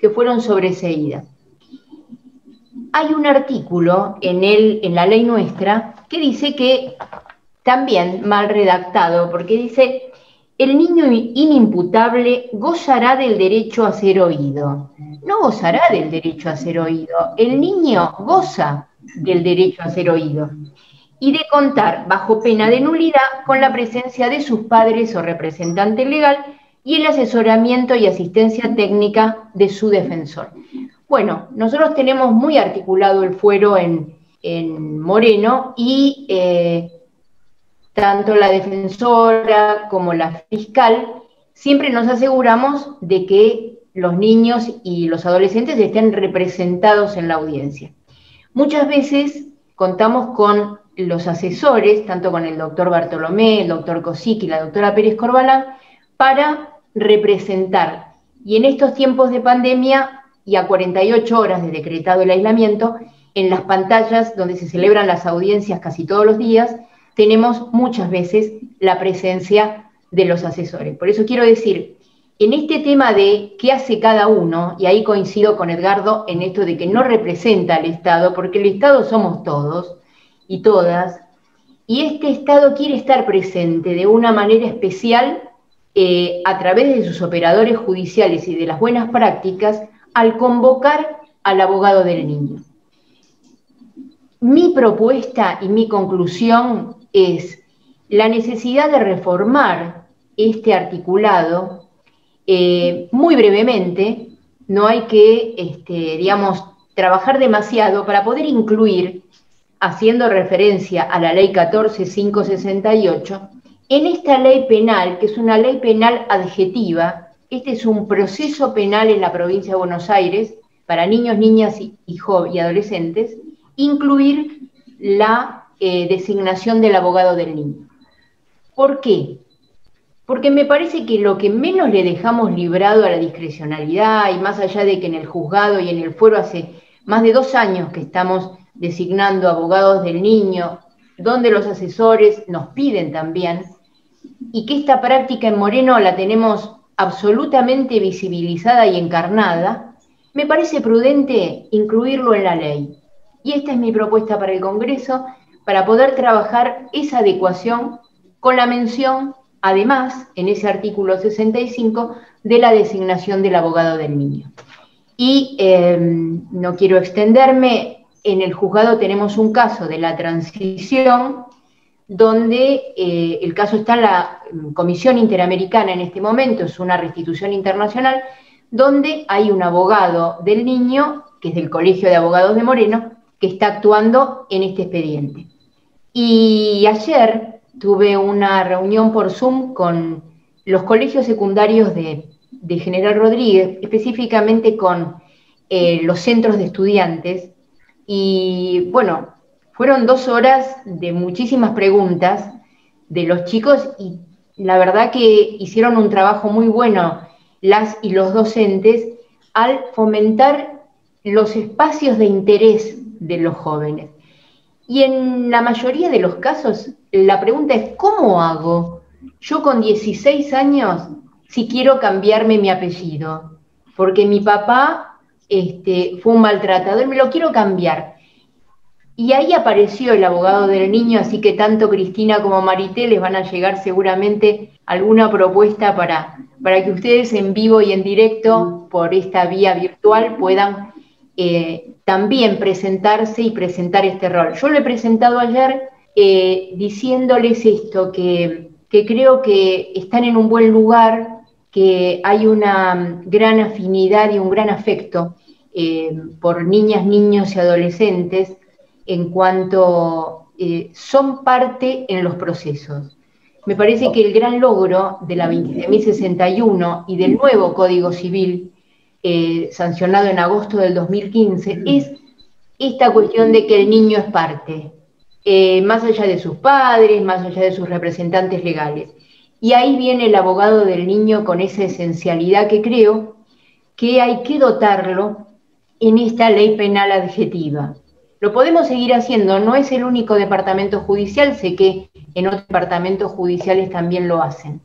que fueron sobreseídas. Hay un artículo en la ley nuestra que dice que, también mal redactado, porque dice: el niño inimputable gozará del derecho a ser oído. No gozará del derecho a ser oído, el niño goza del derecho a ser oído y de contar, bajo pena de nulidad, con la presencia de sus padres o representante legal y el asesoramiento y asistencia técnica de su defensor. Bueno, nosotros tenemos muy articulado el fuero en Moreno y tanto la defensora como la fiscal siempre nos aseguramos de que los niños y los adolescentes estén representados en la audiencia. Muchas veces contamos con los asesores, tanto con el doctor Bartolomé, el doctor Cosic y la doctora Pérez Corbalán, para representar. Y en estos tiempos de pandemia, y a 48 horas de decretado el aislamiento, en las pantallas donde se celebran las audiencias casi todos los días, tenemos muchas veces la presencia de los asesores. Por eso quiero decir, en este tema de qué hace cada uno, y ahí coincido con Edgardo en esto de que no representa al Estado, porque el Estado somos todos y todas, y este Estado quiere estar presente de una manera especial a través de sus operadores judiciales y de las buenas prácticas al convocar al abogado del niño. Mi propuesta y mi conclusión es la necesidad de reformar este articulado muy brevemente. No hay que, digamos, trabajar demasiado para poder incluir, haciendo referencia a la ley 14.568, en esta ley penal, que es una ley penal adjetiva. Este es un proceso penal en la provincia de Buenos Aires para niños, niñas y adolescentes, incluir la designación del abogado del niño. ¿Por qué? Porque me parece que lo que menos le dejamos librado a la discrecionalidad, y más allá de que en el juzgado y en el fuero hace más de 2 años que estamos designando abogados del niño, donde los asesores nos piden también, y que esta práctica en Moreno la tenemos absolutamente visibilizada y encarnada, me parece prudente incluirlo en la ley. Y esta es mi propuesta para el Congreso, para poder trabajar esa adecuación con la mención, además, en ese artículo 65, de la designación del abogado del niño. Y no quiero extenderme, en el juzgado tenemos un caso de la transición, donde el caso está en la Comisión Interamericana en este momento, es una restitución internacional, donde hay un abogado del niño, que es del Colegio de Abogados de Moreno, que está actuando en este expediente. Y ayer tuve una reunión por Zoom con los colegios secundarios de General Rodríguez, específicamente con los centros de estudiantes, y bueno, fueron 2 horas de muchísimas preguntas de los chicos, y la verdad que hicieron un trabajo muy bueno las y los docentes al fomentar los espacios de interés de los jóvenes. Y en la mayoría de los casos, la pregunta es: ¿cómo hago yo con 16 años si quiero cambiarme mi apellido? Porque mi papá fue un maltratador, me lo quiero cambiar. Y ahí apareció el abogado del niño, así que tanto Cristina como Marité les van a llegar seguramente alguna propuesta para que ustedes en vivo y en directo, por esta vía virtual, puedan también presentarse y presentar este rol. Yo lo he presentado ayer diciéndoles esto, que creo que están en un buen lugar, que hay una gran afinidad y un gran afecto por niñas, niños y adolescentes, en cuanto son parte en los procesos. Me parece que el gran logro de la 27.061 y del nuevo Código Civil, sancionado en agosto del 2015, es esta cuestión de que el niño es parte, más allá de sus padres, más allá de sus representantes legales. Y ahí viene el abogado del niño con esa esencialidad que creo que hay que dotarlo en esta ley penal adjetiva. Lo podemos seguir haciendo, no es el único departamento judicial, sé que en otros departamentos judiciales también lo hacen.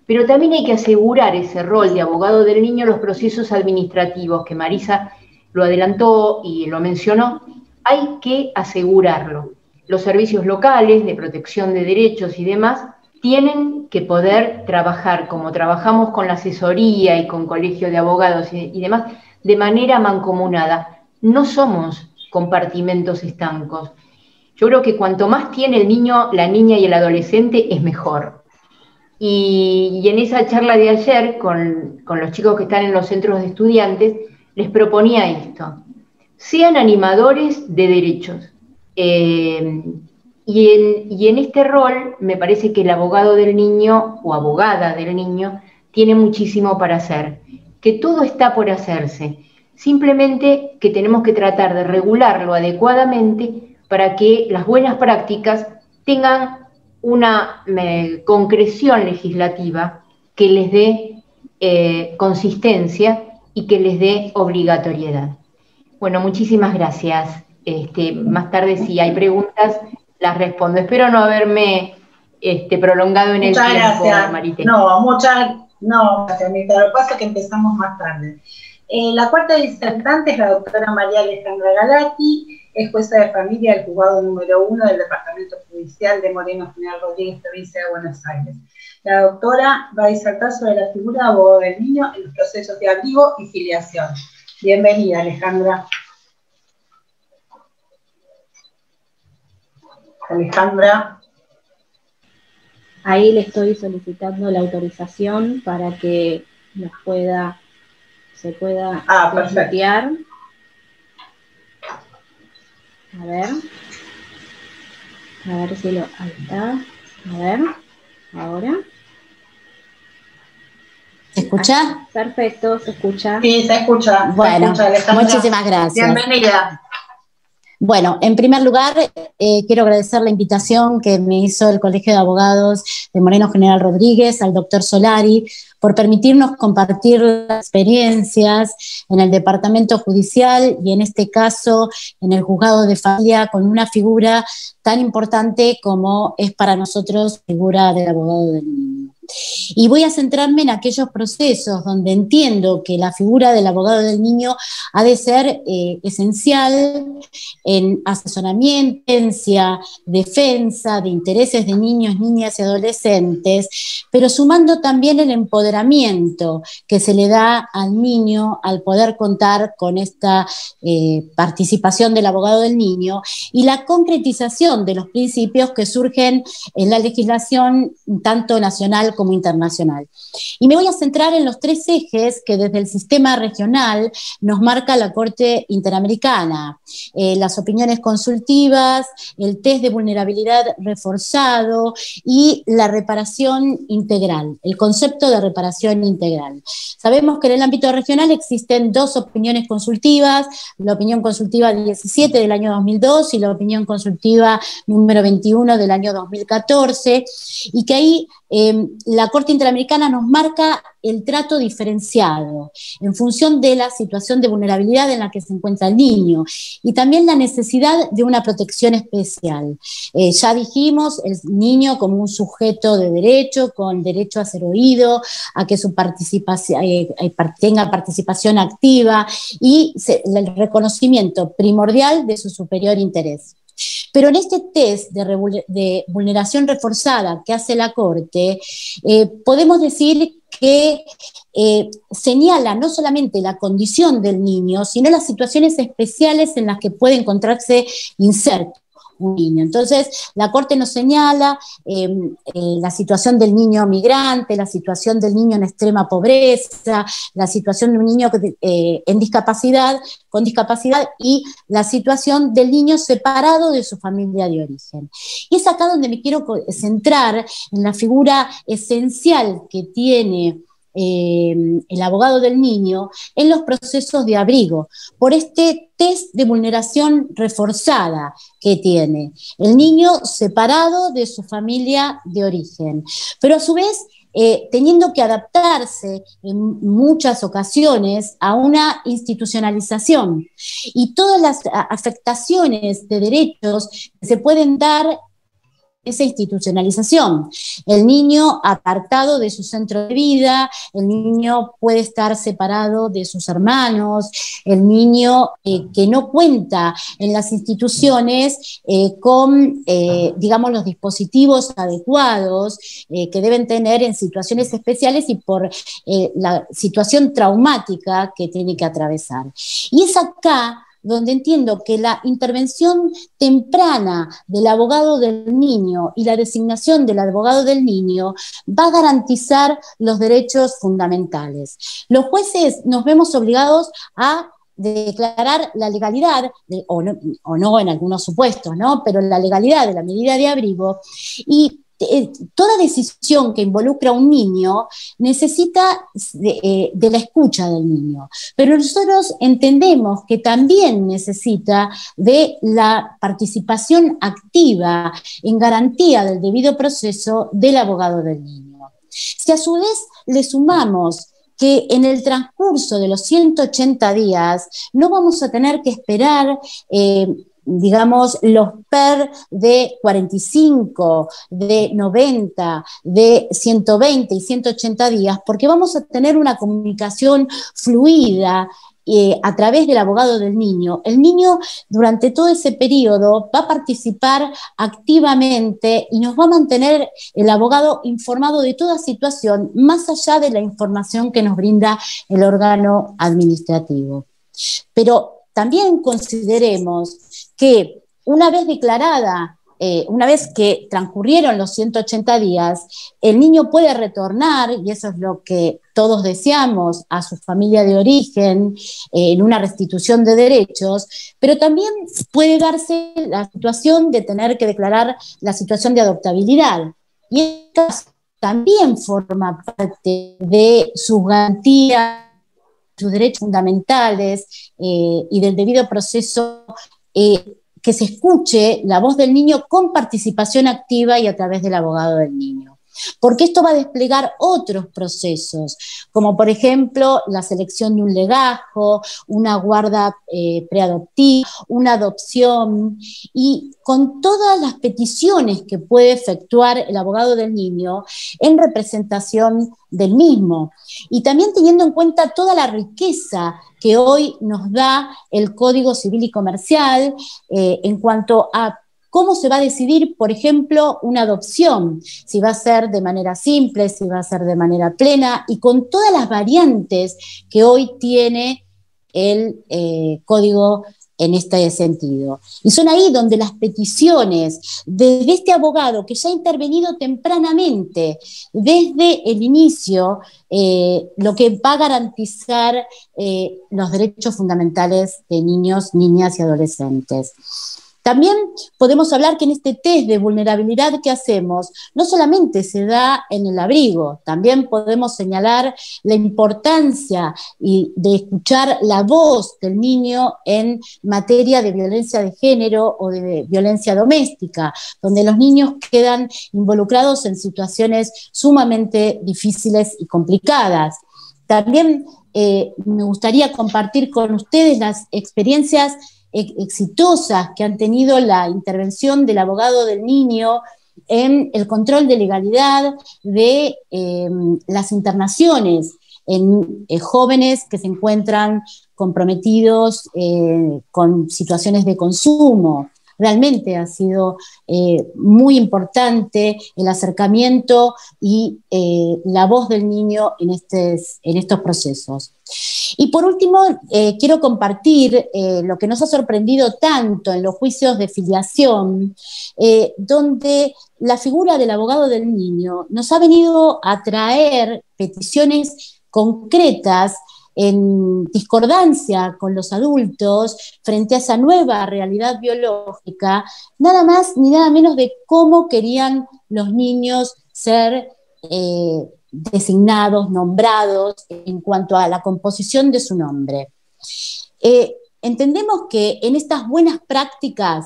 pero también hay que asegurar ese rol de abogado del niño en los procesos administrativos, que Marisa lo adelantó y lo mencionó, hay que asegurarlo. Los servicios locales de protección de derechos y demás tienen que poder trabajar, como trabajamos con la asesoría y con colegio de abogados y demás, de manera mancomunada. No somos compartimentos estancos. Yo creo que cuanto más tiene el niño, la niña y el adolescente, es mejor. Y en esa charla de ayer, con los chicos que están en los centros de estudiantes, les proponía esto: sean animadores de derechos. Y en este rol me parece que el abogado del niño o abogada del niño tiene muchísimo para hacer, que todo está por hacerse, simplemente que tenemos que tratar de regularlo adecuadamente para que las buenas prácticas tengan una concreción legislativa que les dé consistencia y que les dé obligatoriedad. Bueno, muchísimas gracias. Más tarde, si hay preguntas, las respondo. Espero no haberme prolongado en el tiempo, gracias. Marité. No, gracias, Anita. Lo que pasa es que empezamos más tarde. La cuarta disertante es la doctora María Alejandra Galati, es jueza de familia del juzgado número 1 del Departamento Judicial de Moreno General Rodríguez, provincia de Buenos Aires. La doctora va a disertar sobre la figura de abogado del niño en los procesos de abrigo y filiación. Bienvenida, Alejandra. Alejandra. Ahí le estoy solicitando la autorización para que se pueda desbloquear. A ver si ahí está. A ver, ahora. ¿Se escucha? Perfecto, se escucha. Sí, se escucha. Bueno, se escucha, muchísimas gracias. Bienvenida. Bueno, en primer lugar, quiero agradecer la invitación que me hizo el Colegio de Abogados de Moreno General Rodríguez, al doctor Solari, por permitirnos compartir las experiencias en el Departamento Judicial y en este caso en el Juzgado de Familia con una figura tan importante como es para nosotros la figura del abogado del niño. Y voy a centrarme en aquellos procesos donde entiendo que la figura del abogado del niño ha de ser esencial en asesoramiento, defensa de intereses de niños, niñas y adolescentes, pero sumando también el empoderamiento que se le da al niño al poder contar con esta participación del abogado del niño y la concretización de los principios que surgen en la legislación tanto nacional como internacional. Y me voy a centrar en los tres ejes que desde el sistema regional nos marca la Corte Interamericana: las opiniones consultivas, el test de vulnerabilidad reforzado y la reparación integral, el concepto de reparación integral. Sabemos que en el ámbito regional existen dos opiniones consultivas, la opinión consultiva 17 del año 2002 y la opinión consultiva número 21 del año 2014, y que ahí la Corte Interamericana nos marca el trato diferenciado en función de la situación de vulnerabilidad en la que se encuentra el niño y también la necesidad de una protección especial. Ya dijimos, el niño como un sujeto de derecho, con derecho a ser oído, a que su participación tenga participación activa y el reconocimiento primordial de su superior interés. Pero en este test de vulneración reforzada que hace la Corte, podemos decir que señala no solamente la condición del niño, sino las situaciones especiales en las que puede encontrarse inserto un niño. Entonces, la Corte nos señala la situación del niño migrante, la situación del niño en extrema pobreza, la situación de un niño con discapacidad y la situación del niño separado de su familia de origen. Y es acá donde me quiero centrar en la figura esencial que tiene el abogado del niño en los procesos de abrigo, por este test de vulneración reforzada que tiene el niño separado de su familia de origen, pero a su vez teniendo que adaptarse en muchas ocasiones a una institucionalización y todas las afectaciones de derechos que se pueden dar esa institucionalización. El niño apartado de su centro de vida, el niño puede estar separado de sus hermanos, el niño que no cuenta en las instituciones con, digamos, los dispositivos adecuados que deben tener en situaciones especiales y por la situación traumática que tiene que atravesar. Y es acá donde entiendo que la intervención temprana del abogado del niño y la designación del abogado del niño va a garantizar los derechos fundamentales. Los jueces nos vemos obligados a declarar la legalidad, o no en algunos supuestos, ¿no? Pero la legalidad de la medida de abrigo, y toda decisión que involucra a un niño necesita de la escucha del niño, pero nosotros entendemos que también necesita de la participación activa en garantía del debido proceso del abogado del niño. Si a su vez le sumamos que en el transcurso de los 180 días no vamos a tener que esperar digamos, los PER de 45, de 90, de 120 y 180 días, porque vamos a tener una comunicación fluida a través del abogado del niño. El niño durante todo ese periodo va a participar activamente y nos va a mantener el abogado informado de toda situación, más allá de la información que nos brinda el órgano administrativo. Pero también consideremos que una vez declarada, una vez que transcurrieron los 180 días, el niño puede retornar, y eso es lo que todos deseamos, a su familia de origen, en una restitución de derechos, pero también puede darse la situación de tener que declarar la situación de adoptabilidad. Y esto también forma parte de sus garantías, sus derechos fundamentales y del debido proceso, que se escuche la voz del niño con participación activa y a través del abogado del niño. Porque esto va a desplegar otros procesos, como por ejemplo la selección de un legajo, una guarda preadoptiva, una adopción, y con todas las peticiones que puede efectuar el abogado del niño en representación del mismo. Y también teniendo en cuenta toda la riqueza que hoy nos da el Código Civil y Comercial en cuanto a cómo se va a decidir, por ejemplo, una adopción, si va a ser de manera simple, si va a ser de manera plena, y con todas las variantes que hoy tiene el Código en este sentido. Y son ahí donde las peticiones de este abogado que ya ha intervenido tempranamente desde el inicio, lo que va a garantizar los derechos fundamentales de niños, niñas y adolescentes. También podemos hablar que en este test de vulnerabilidad que hacemos, no solamente se da en el abrigo, también podemos señalar la importancia de escuchar la voz del niño en materia de violencia de género o de violencia doméstica, donde los niños quedan involucrados en situaciones sumamente difíciles y complicadas. También me gustaría compartir con ustedes las experiencias exitosas que han tenido la intervención del abogado del niño en el control de legalidad de las internaciones en jóvenes que se encuentran comprometidos con situaciones de consumo. Realmente ha sido muy importante el acercamiento y la voz del niño en estos procesos. Y por último, quiero compartir lo que nos ha sorprendido tanto en los juicios de filiación, donde la figura del abogado del niño nos ha venido a traer peticiones concretas en discordancia con los adultos frente a esa nueva realidad biológica, nada más ni nada menos de cómo querían los niños ser designados, nombrados en cuanto a la composición de su nombre. Entendemos que en estas buenas prácticas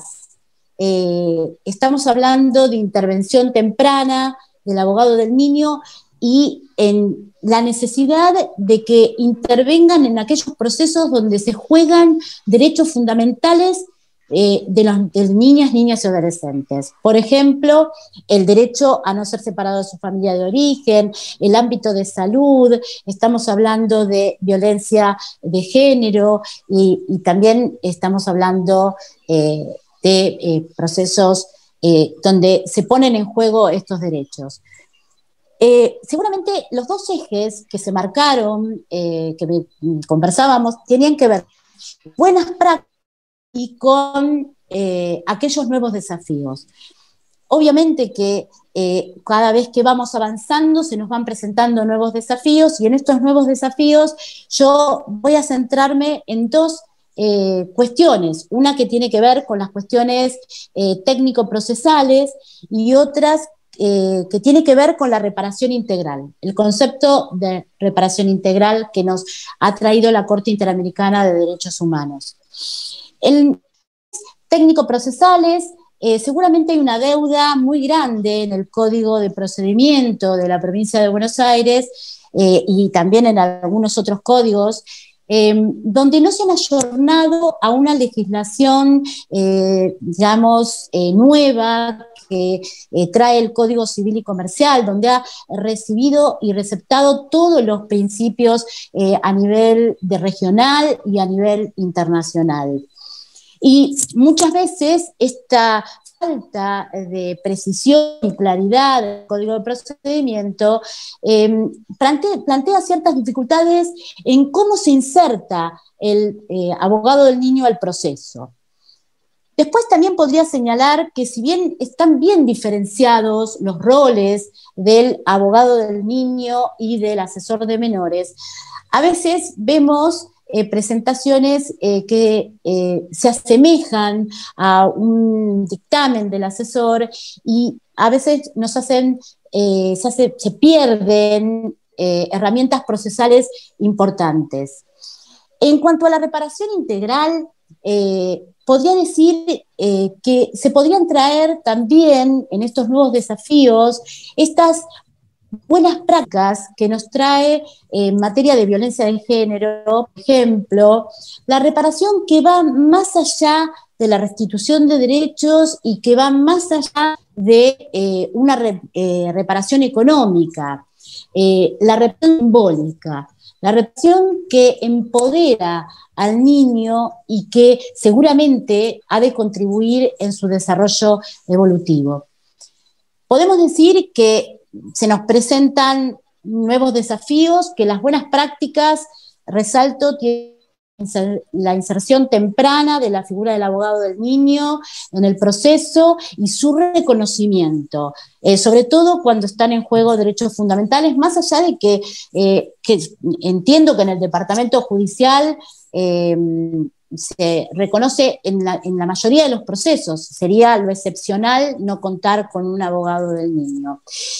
estamos hablando de intervención temprana del abogado del niño y en la necesidad de que intervengan en aquellos procesos donde se juegan derechos fundamentales de niñas y adolescentes. Por ejemplo, el derecho a no ser separado de su familia de origen, el ámbito de salud, estamos hablando de violencia de género y también estamos hablando de procesos donde se ponen en juego estos derechos. Seguramente los dos ejes que se marcaron, que conversábamos, tenían que ver con buenas prácticas y con aquellos nuevos desafíos. Obviamente que cada vez que vamos avanzando se nos van presentando nuevos desafíos, y en estos nuevos desafíos yo voy a centrarme en dos cuestiones, una que tiene que ver con las cuestiones técnico-procesales y otras que tiene que ver con la reparación integral, el concepto de reparación integral que nos ha traído la Corte Interamericana de Derechos Humanos. En técnico-procesales, seguramente hay una deuda muy grande en el Código de Procedimiento de la Provincia de Buenos Aires y también en algunos otros códigos, donde no se han ayornado a una legislación, digamos, nueva, que trae el Código Civil y Comercial, donde ha recibido y receptado todos los principios a nivel de regional y a nivel internacional. Y muchas veces esta falta de precisión y claridad del Código de Procedimiento plantea ciertas dificultades en cómo se inserta el abogado del niño al proceso. Después también podría señalar que si bien están bien diferenciados los roles del abogado del niño y del asesor de menores, a veces vemos presentaciones que se asemejan a un dictamen del asesor y a veces nos hacen, se pierden herramientas procesales importantes. En cuanto a la reparación integral, podría decir que se podrían traer también en estos nuevos desafíos estas buenas prácticas que nos trae en materia de violencia de género, por ejemplo, la reparación que va más allá de la restitución de derechos y que va más allá de una reparación económica, la reparación simbólica, la reparación que empodera al niño y que seguramente ha de contribuir en su desarrollo evolutivo. Podemos decir que se nos presentan nuevos desafíos, que las buenas prácticas, resalto, tienen la inserción temprana de la figura del abogado del niño en el proceso y su reconocimiento, sobre todo cuando están en juego derechos fundamentales, más allá de que entiendo que en el Departamento Judicial se reconoce en la mayoría de los procesos, sería lo excepcional no contar con un abogado del niño.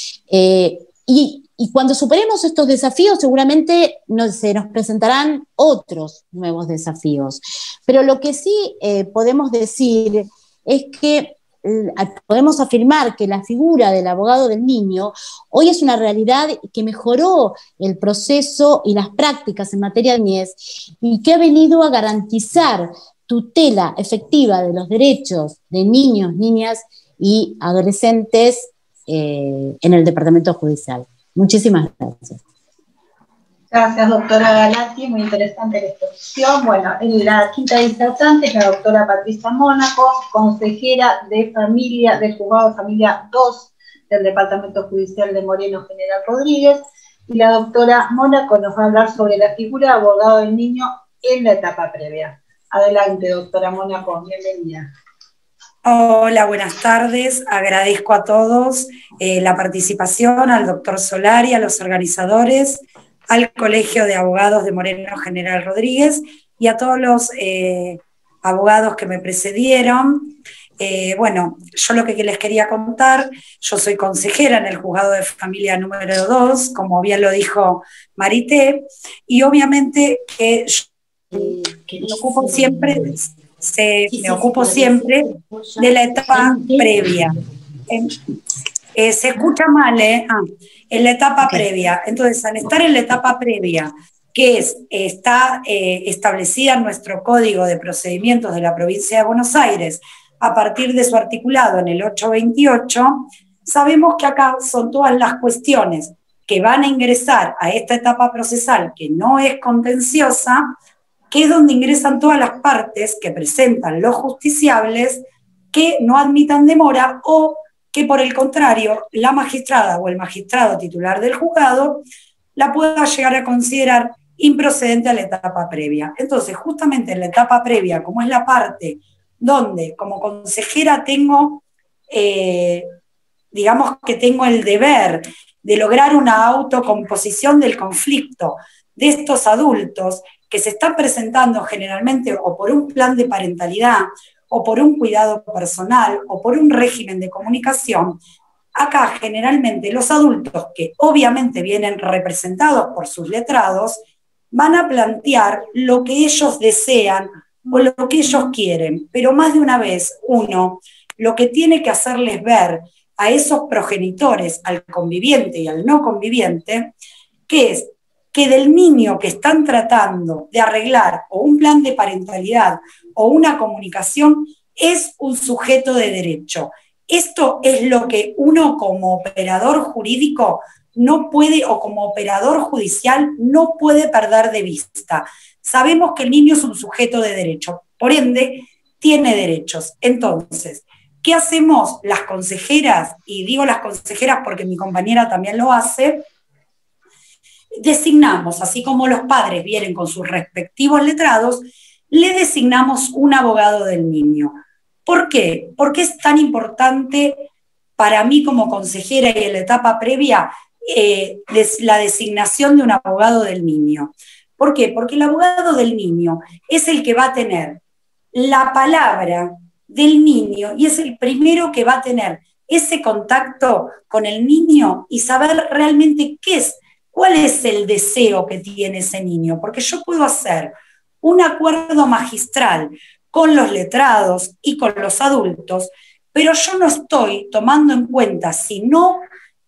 Y cuando superemos estos desafíos, seguramente se nos presentarán otros nuevos desafíos. Pero lo que sí podemos decir es que podemos afirmar que la figura del abogado del niño hoy es una realidad que mejoró el proceso y las prácticas en materia de niñez y que ha venido a garantizar tutela efectiva de los derechos de niños, niñas y adolescentes en el Departamento Judicial. Muchísimas gracias. Gracias, doctora Galati, muy interesante la exposición. Bueno, en la quinta disertante es la doctora Patricia Mónaco, consejera de familia del Juzgado de Familia 2 del Departamento Judicial de Moreno General Rodríguez, y la doctora Mónaco nos va a hablar sobre la figura de abogado del niño en la etapa previa. Adelante, doctora Mónaco, bienvenida. Hola, buenas tardes. Agradezco a todos la participación, al doctor Solari, a los organizadores, al Colegio de Abogados de Moreno General Rodríguez y a todos los abogados que me precedieron. Bueno, yo lo que les quería contar, yo soy consejera en el Juzgado de Familia número 2, como bien lo dijo Marité, y obviamente que me ocupo siempre de la etapa previa. Se escucha mal, en la etapa previa. Entonces, al estar en la etapa previa, que está establecida en nuestro Código de Procedimientos de la Provincia de Buenos Aires a partir de su articulado en el 828, sabemos que acá son todas las cuestiones que van a ingresar a esta etapa procesal que no es contenciosa, que es donde ingresan todas las partes que presentan los justiciables que no admitan demora o que por el contrario la magistrada o el magistrado titular del juzgado la pueda llegar a considerar improcedente a la etapa previa. Entonces, justamente en la etapa previa, como es la parte donde como consejera tengo, digamos que tengo el deber de lograr una autocomposición del conflicto de estos adultos que se están presentando generalmente o por un plan de parentalidad, o por un cuidado personal, o por un régimen de comunicación, acá generalmente los adultos, que obviamente vienen representados por sus letrados, van a plantear lo que ellos desean o lo que ellos quieren, pero más de una vez uno lo que tiene que hacerles ver a esos progenitores, al conviviente y al no conviviente, que es que del niño que están tratando de arreglar o un plan de parentalidad o una comunicación es un sujeto de derecho. Esto es lo que uno como operador jurídico no puede, o como operador judicial, no puede perder de vista. Sabemos que el niño es un sujeto de derecho, por ende, tiene derechos. Entonces, ¿qué hacemos las consejeras? Y digo las consejeras porque mi compañera también lo hace. Designamos, así como los padres vienen con sus respectivos letrados, le designamos un abogado del niño. ¿Por qué? ¿Por qué es tan importante para mí como consejera y en la etapa previa la designación de un abogado del niño? ¿Por qué? Porque el abogado del niño es el que va a tener la palabra del niño y es el primero que va a tener ese contacto con el niño y saber realmente cuál es el deseo que tiene ese niño, porque yo puedo hacer un acuerdo magistral con los letrados y con los adultos, pero yo no estoy tomando en cuenta, si no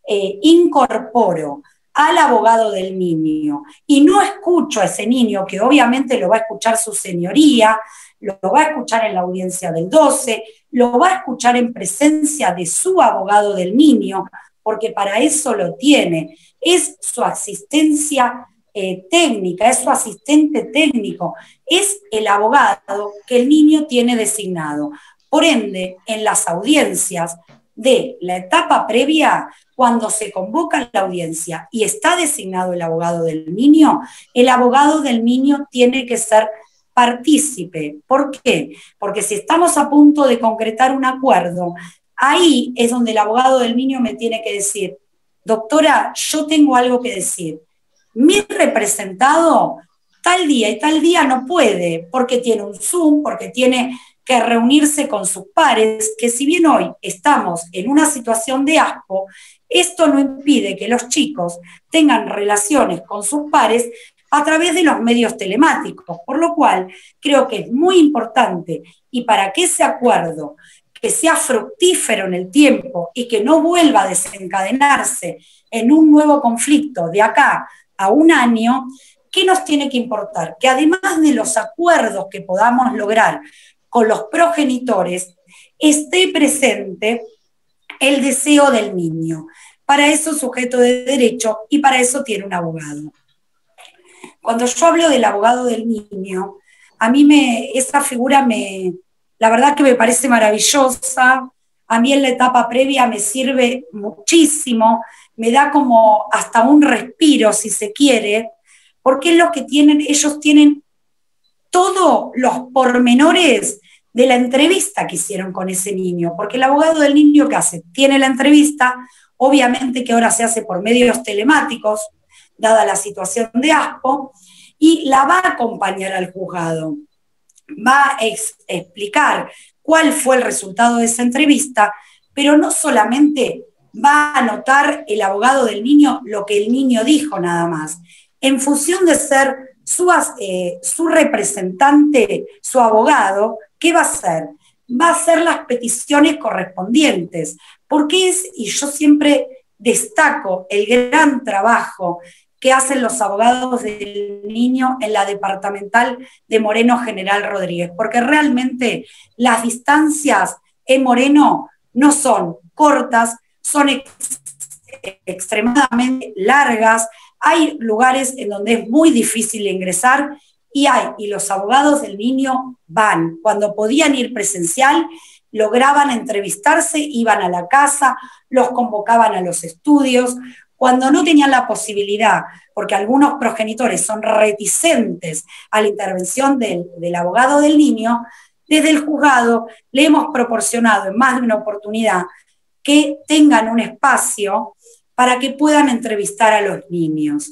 incorporo al abogado del niño y no escucho a ese niño, que obviamente lo va a escuchar su señoría, lo va a escuchar en la audiencia del 12, lo va a escuchar en presencia de su abogado del niño, porque para eso lo tiene, es su asistencia técnica, es su asistente técnico, es el abogado que el niño tiene designado. Por ende, en las audiencias de la etapa previa, cuando se convoca la audiencia y está designado el abogado del niño, el abogado del niño tiene que ser partícipe. ¿Por qué? Porque si estamos a punto de concretar un acuerdo, ahí es donde el abogado del niño me tiene que decir: doctora, yo tengo algo que decir. Mi representado tal día y tal día no puede, porque tiene un Zoom, porque tiene que reunirse con sus pares, que si bien hoy estamos en una situación de asco, esto no impide que los chicos tengan relaciones con sus pares a través de los medios telemáticos, por lo cual creo que es muy importante, y para que ese acuerdo que sea fructífero en el tiempo y que no vuelva a desencadenarse en un nuevo conflicto de acá a un año, ¿qué nos tiene que importar? Que además de los acuerdos que podamos lograr con los progenitores, esté presente el deseo del niño. Para eso es sujeto de derecho y para eso tiene un abogado. Cuando yo hablo del abogado del niño, a mí esa figura la verdad que me parece maravillosa. A mí en la etapa previa me sirve muchísimo, me da como hasta un respiro, si se quiere, porque es lo que tienen, ellos tienen todos los pormenores de la entrevista que hicieron con ese niño, porque el abogado del niño, ¿qué hace? Tiene la entrevista, obviamente que ahora se hace por medios telemáticos, dada la situación de asco, y la va a acompañar al juzgado, va a explicar cuál fue el resultado de esa entrevista, pero no solamente va a anotar el abogado del niño lo que el niño dijo nada más. En función de ser su representante, su abogado, ¿qué va a hacer? Va a hacer las peticiones correspondientes, porque y yo siempre destaco el gran trabajo que hacen los abogados del niño en la departamental de Moreno General Rodríguez, porque realmente las distancias en Moreno no son cortas, son extremadamente largas, hay lugares en donde es muy difícil ingresar y los abogados del niño van. Cuando podían ir presencial, lograban entrevistarse, iban a la casa, los convocaban a los estudios. Cuando no tenían la posibilidad, porque algunos progenitores son reticentes a la intervención del abogado del niño, desde el juzgado le hemos proporcionado en más de una oportunidad que tengan un espacio para que puedan entrevistar a los niños.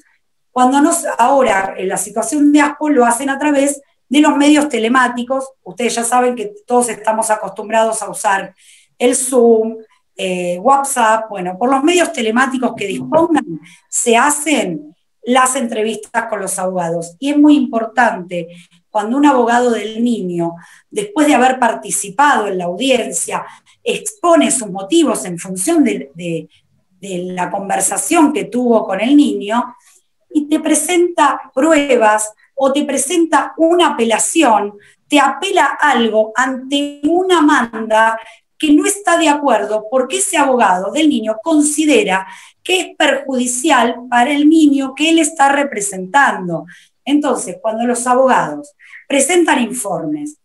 Ahora, en la situación de ASPO, lo hacen a través de los medios telemáticos. Ustedes ya saben que todos estamos acostumbrados a usar el Zoom, WhatsApp. Bueno, por los medios telemáticos que dispongan, se hacen las entrevistas con los abogados. Y es muy importante, cuando un abogado del niño, después de haber participado en la audiencia, expone sus motivos en función de la conversación que tuvo con el niño, y te presenta pruebas o te presenta una apelación, te apela algo ante una manda que no está de acuerdo porque ese abogado del niño considera que es perjudicial para el niño que él está representando. Entonces, cuando los abogados presentan informes,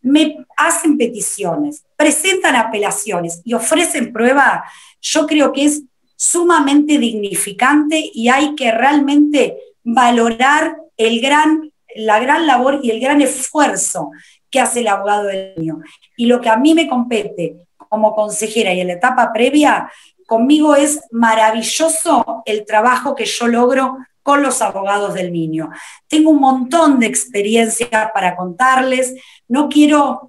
hacen peticiones, presentan apelaciones y ofrecen prueba, yo creo que es sumamente dignificante y hay que realmente valorar la gran labor y el gran esfuerzo que hace el abogado del niño. Y lo que a mí me compete como consejera y en la etapa previa, conmigo es maravilloso el trabajo que yo logro con los abogados del niño. Tengo un montón de experiencia para contarles, no quiero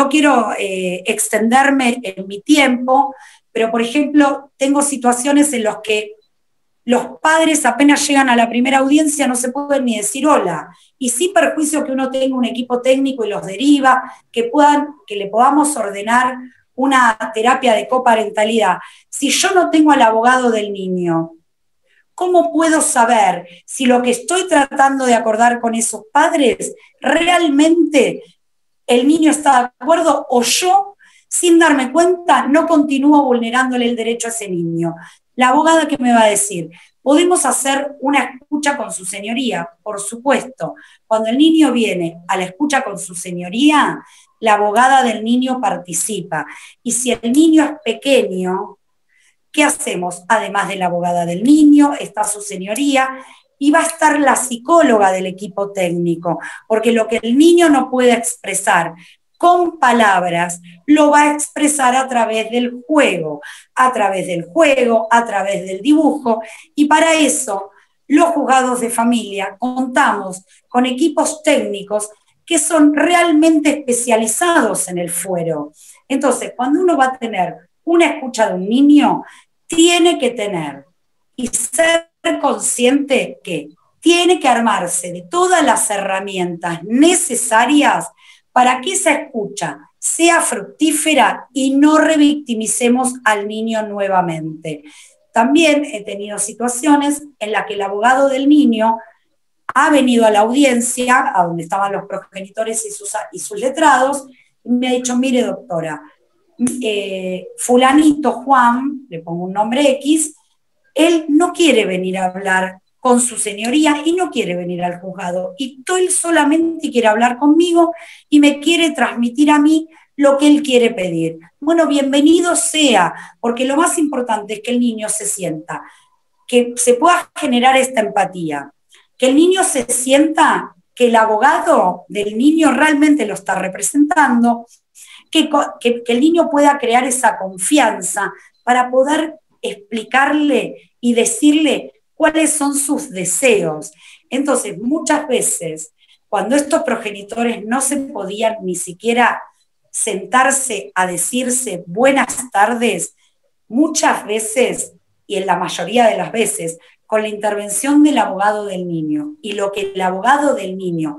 extenderme en mi tiempo, pero por ejemplo, tengo situaciones en las que los padres apenas llegan a la primera audiencia no se pueden ni decir hola, y sin perjuicio que uno tenga un equipo técnico y los deriva, que le podamos ordenar una terapia de coparentalidad. Si yo no tengo al abogado del niño, ¿cómo puedo saber si lo que estoy tratando de acordar con esos padres realmente el niño está de acuerdo o yo, sin darme cuenta, no continúo vulnerándole el derecho a ese niño? La abogada, ¿qué me va a decir? Podemos hacer una escucha con su señoría, por supuesto. Cuando el niño viene a la escucha con su señoría, la abogada del niño participa. Y si el niño es pequeño, ¿qué hacemos? Además de la abogada del niño, está su señoría y va a estar la psicóloga del equipo técnico, porque lo que el niño no puede expresar con palabras, lo va a expresar a través del juego, a través del dibujo, y para eso los juzgados de familia contamos con equipos técnicos que son realmente especializados en el fuero. Entonces, cuando uno va a tener una escucha de un niño, tiene que tener y ser consciente que tiene que armarse de todas las herramientas necesarias para que esa escucha sea fructífera y no revictimicemos al niño nuevamente. También he tenido situaciones en las que el abogado del niño ha venido a la audiencia, a donde estaban los progenitores y sus letrados, y me ha dicho, mire doctora, fulanito Juan, le pongo un nombre X, él no quiere venir a hablar con su señoría y no quiere venir al juzgado, y él solamente quiere hablar conmigo y me quiere transmitir a mí lo que él quiere pedir. Bueno, bienvenido sea, porque lo más importante es que el niño se sienta, que se pueda generar esta empatía, que el niño se sienta que el abogado del niño realmente lo está representando, que el niño pueda crear esa confianza para poder explicarle y decirle cuáles son sus deseos. Entonces, muchas veces, cuando estos progenitores no se podían ni siquiera sentarse a decirse buenas tardes, muchas veces, y en la mayoría de las veces, con la intervención del abogado del niño, y lo que el abogado del niño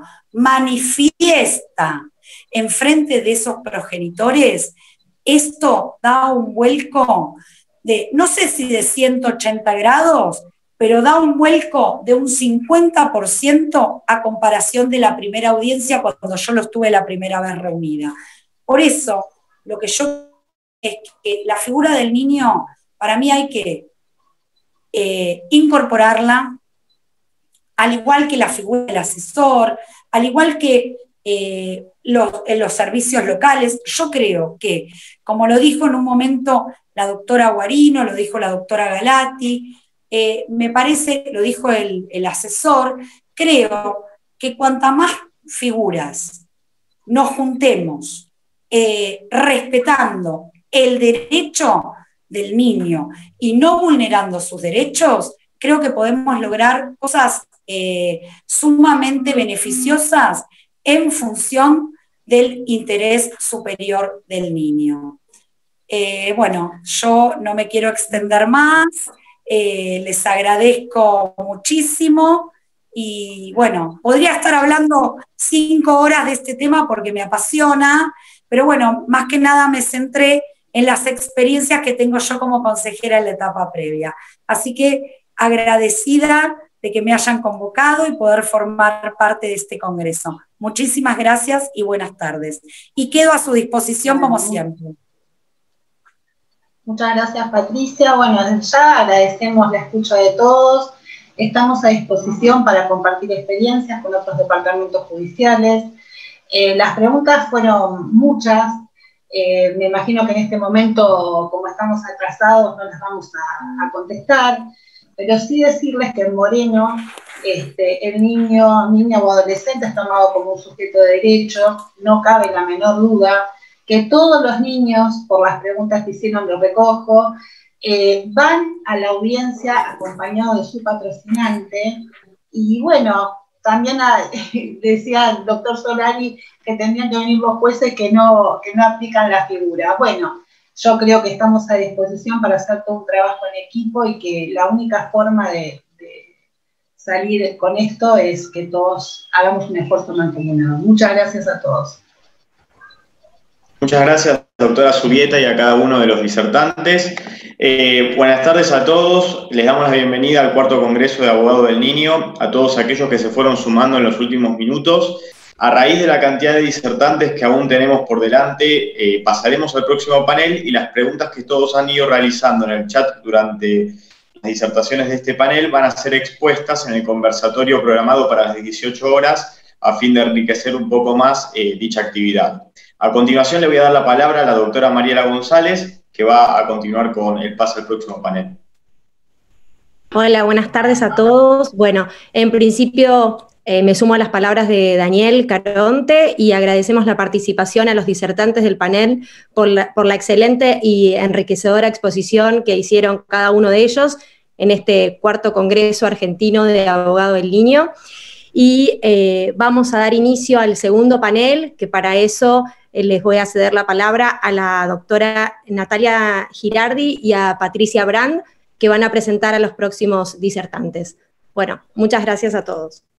manifiesta en frente de esos progenitores, esto da un vuelco de, no sé si de 180 grados, pero da un vuelco de un 50% a comparación de la primera audiencia cuando yo los tuve la primera vez reunida. Por eso, lo que yo es que la figura del niño, para mí hay que incorporarla, al igual que la figura del asesor, al igual que en los servicios locales. Yo creo que, como lo dijo en un momento la doctora Guarino, lo dijo la doctora Galati, me parece, lo dijo el asesor, creo que cuanta más figuras nos juntemos respetando el derecho del niño y no vulnerando sus derechos, creo que podemos lograr cosas sumamente beneficiosas en función del interés superior del niño. Bueno, yo no me quiero extender más, les agradezco muchísimo y bueno, podría estar hablando 5 horas de este tema porque me apasiona, pero bueno, más que nada me centré en las experiencias que tengo yo como consejera en la etapa previa. Así que agradecida de que me hayan convocado y poder formar parte de este congreso. Muchísimas gracias y buenas tardes. Y quedo a su disposición como siempre. Muchas gracias, Patricia. Bueno, desde ya agradecemos la escucha de todos. Estamos a disposición para compartir experiencias con otros departamentos judiciales. Las preguntas fueron muchas. Me imagino que en este momento, como estamos atrasados, no las vamos a contestar. Pero sí decirles que en Moreno el niño, niña o adolescente es tomado como un sujeto de derecho, no cabe la menor duda que todos los niños, por las preguntas que hicieron lo recojo, van a la audiencia acompañados de su patrocinante, y bueno, también decía el doctor Solari que tendrían que venir los jueces que no aplican la figura. Bueno, yo creo que estamos a disposición para hacer todo un trabajo en equipo y que la única forma de salir con esto es que todos hagamos un esfuerzo mancomunado. Muchas gracias a todos. Muchas gracias, doctora Zurieta, y a cada uno de los disertantes. Buenas tardes a todos. Les damos la bienvenida al cuarto Congreso de Abogados del Niño, a todos aquellos que se fueron sumando en los últimos minutos. A raíz de la cantidad de disertantes que aún tenemos por delante, pasaremos al próximo panel y las preguntas que todos han ido realizando en el chat durante las disertaciones de este panel van a ser expuestas en el conversatorio programado para las 18 horas a fin de enriquecer un poco más dicha actividad. A continuación le voy a dar la palabra a la doctora Mariela González, que va a continuar con el pase al próximo panel. Hola, buenas tardes a todos. Bueno, en principio me sumo a las palabras de Daniel Caronte y agradecemos la participación a los disertantes del panel por la excelente y enriquecedora exposición que hicieron cada uno de ellos en este cuarto Congreso Argentino de Abogado del Niño. Y vamos a dar inicio al segundo panel, que para eso les voy a ceder la palabra a la doctora Natalia Girardi y a Patricia Brand, que van a presentar a los próximos disertantes. Bueno, muchas gracias a todos.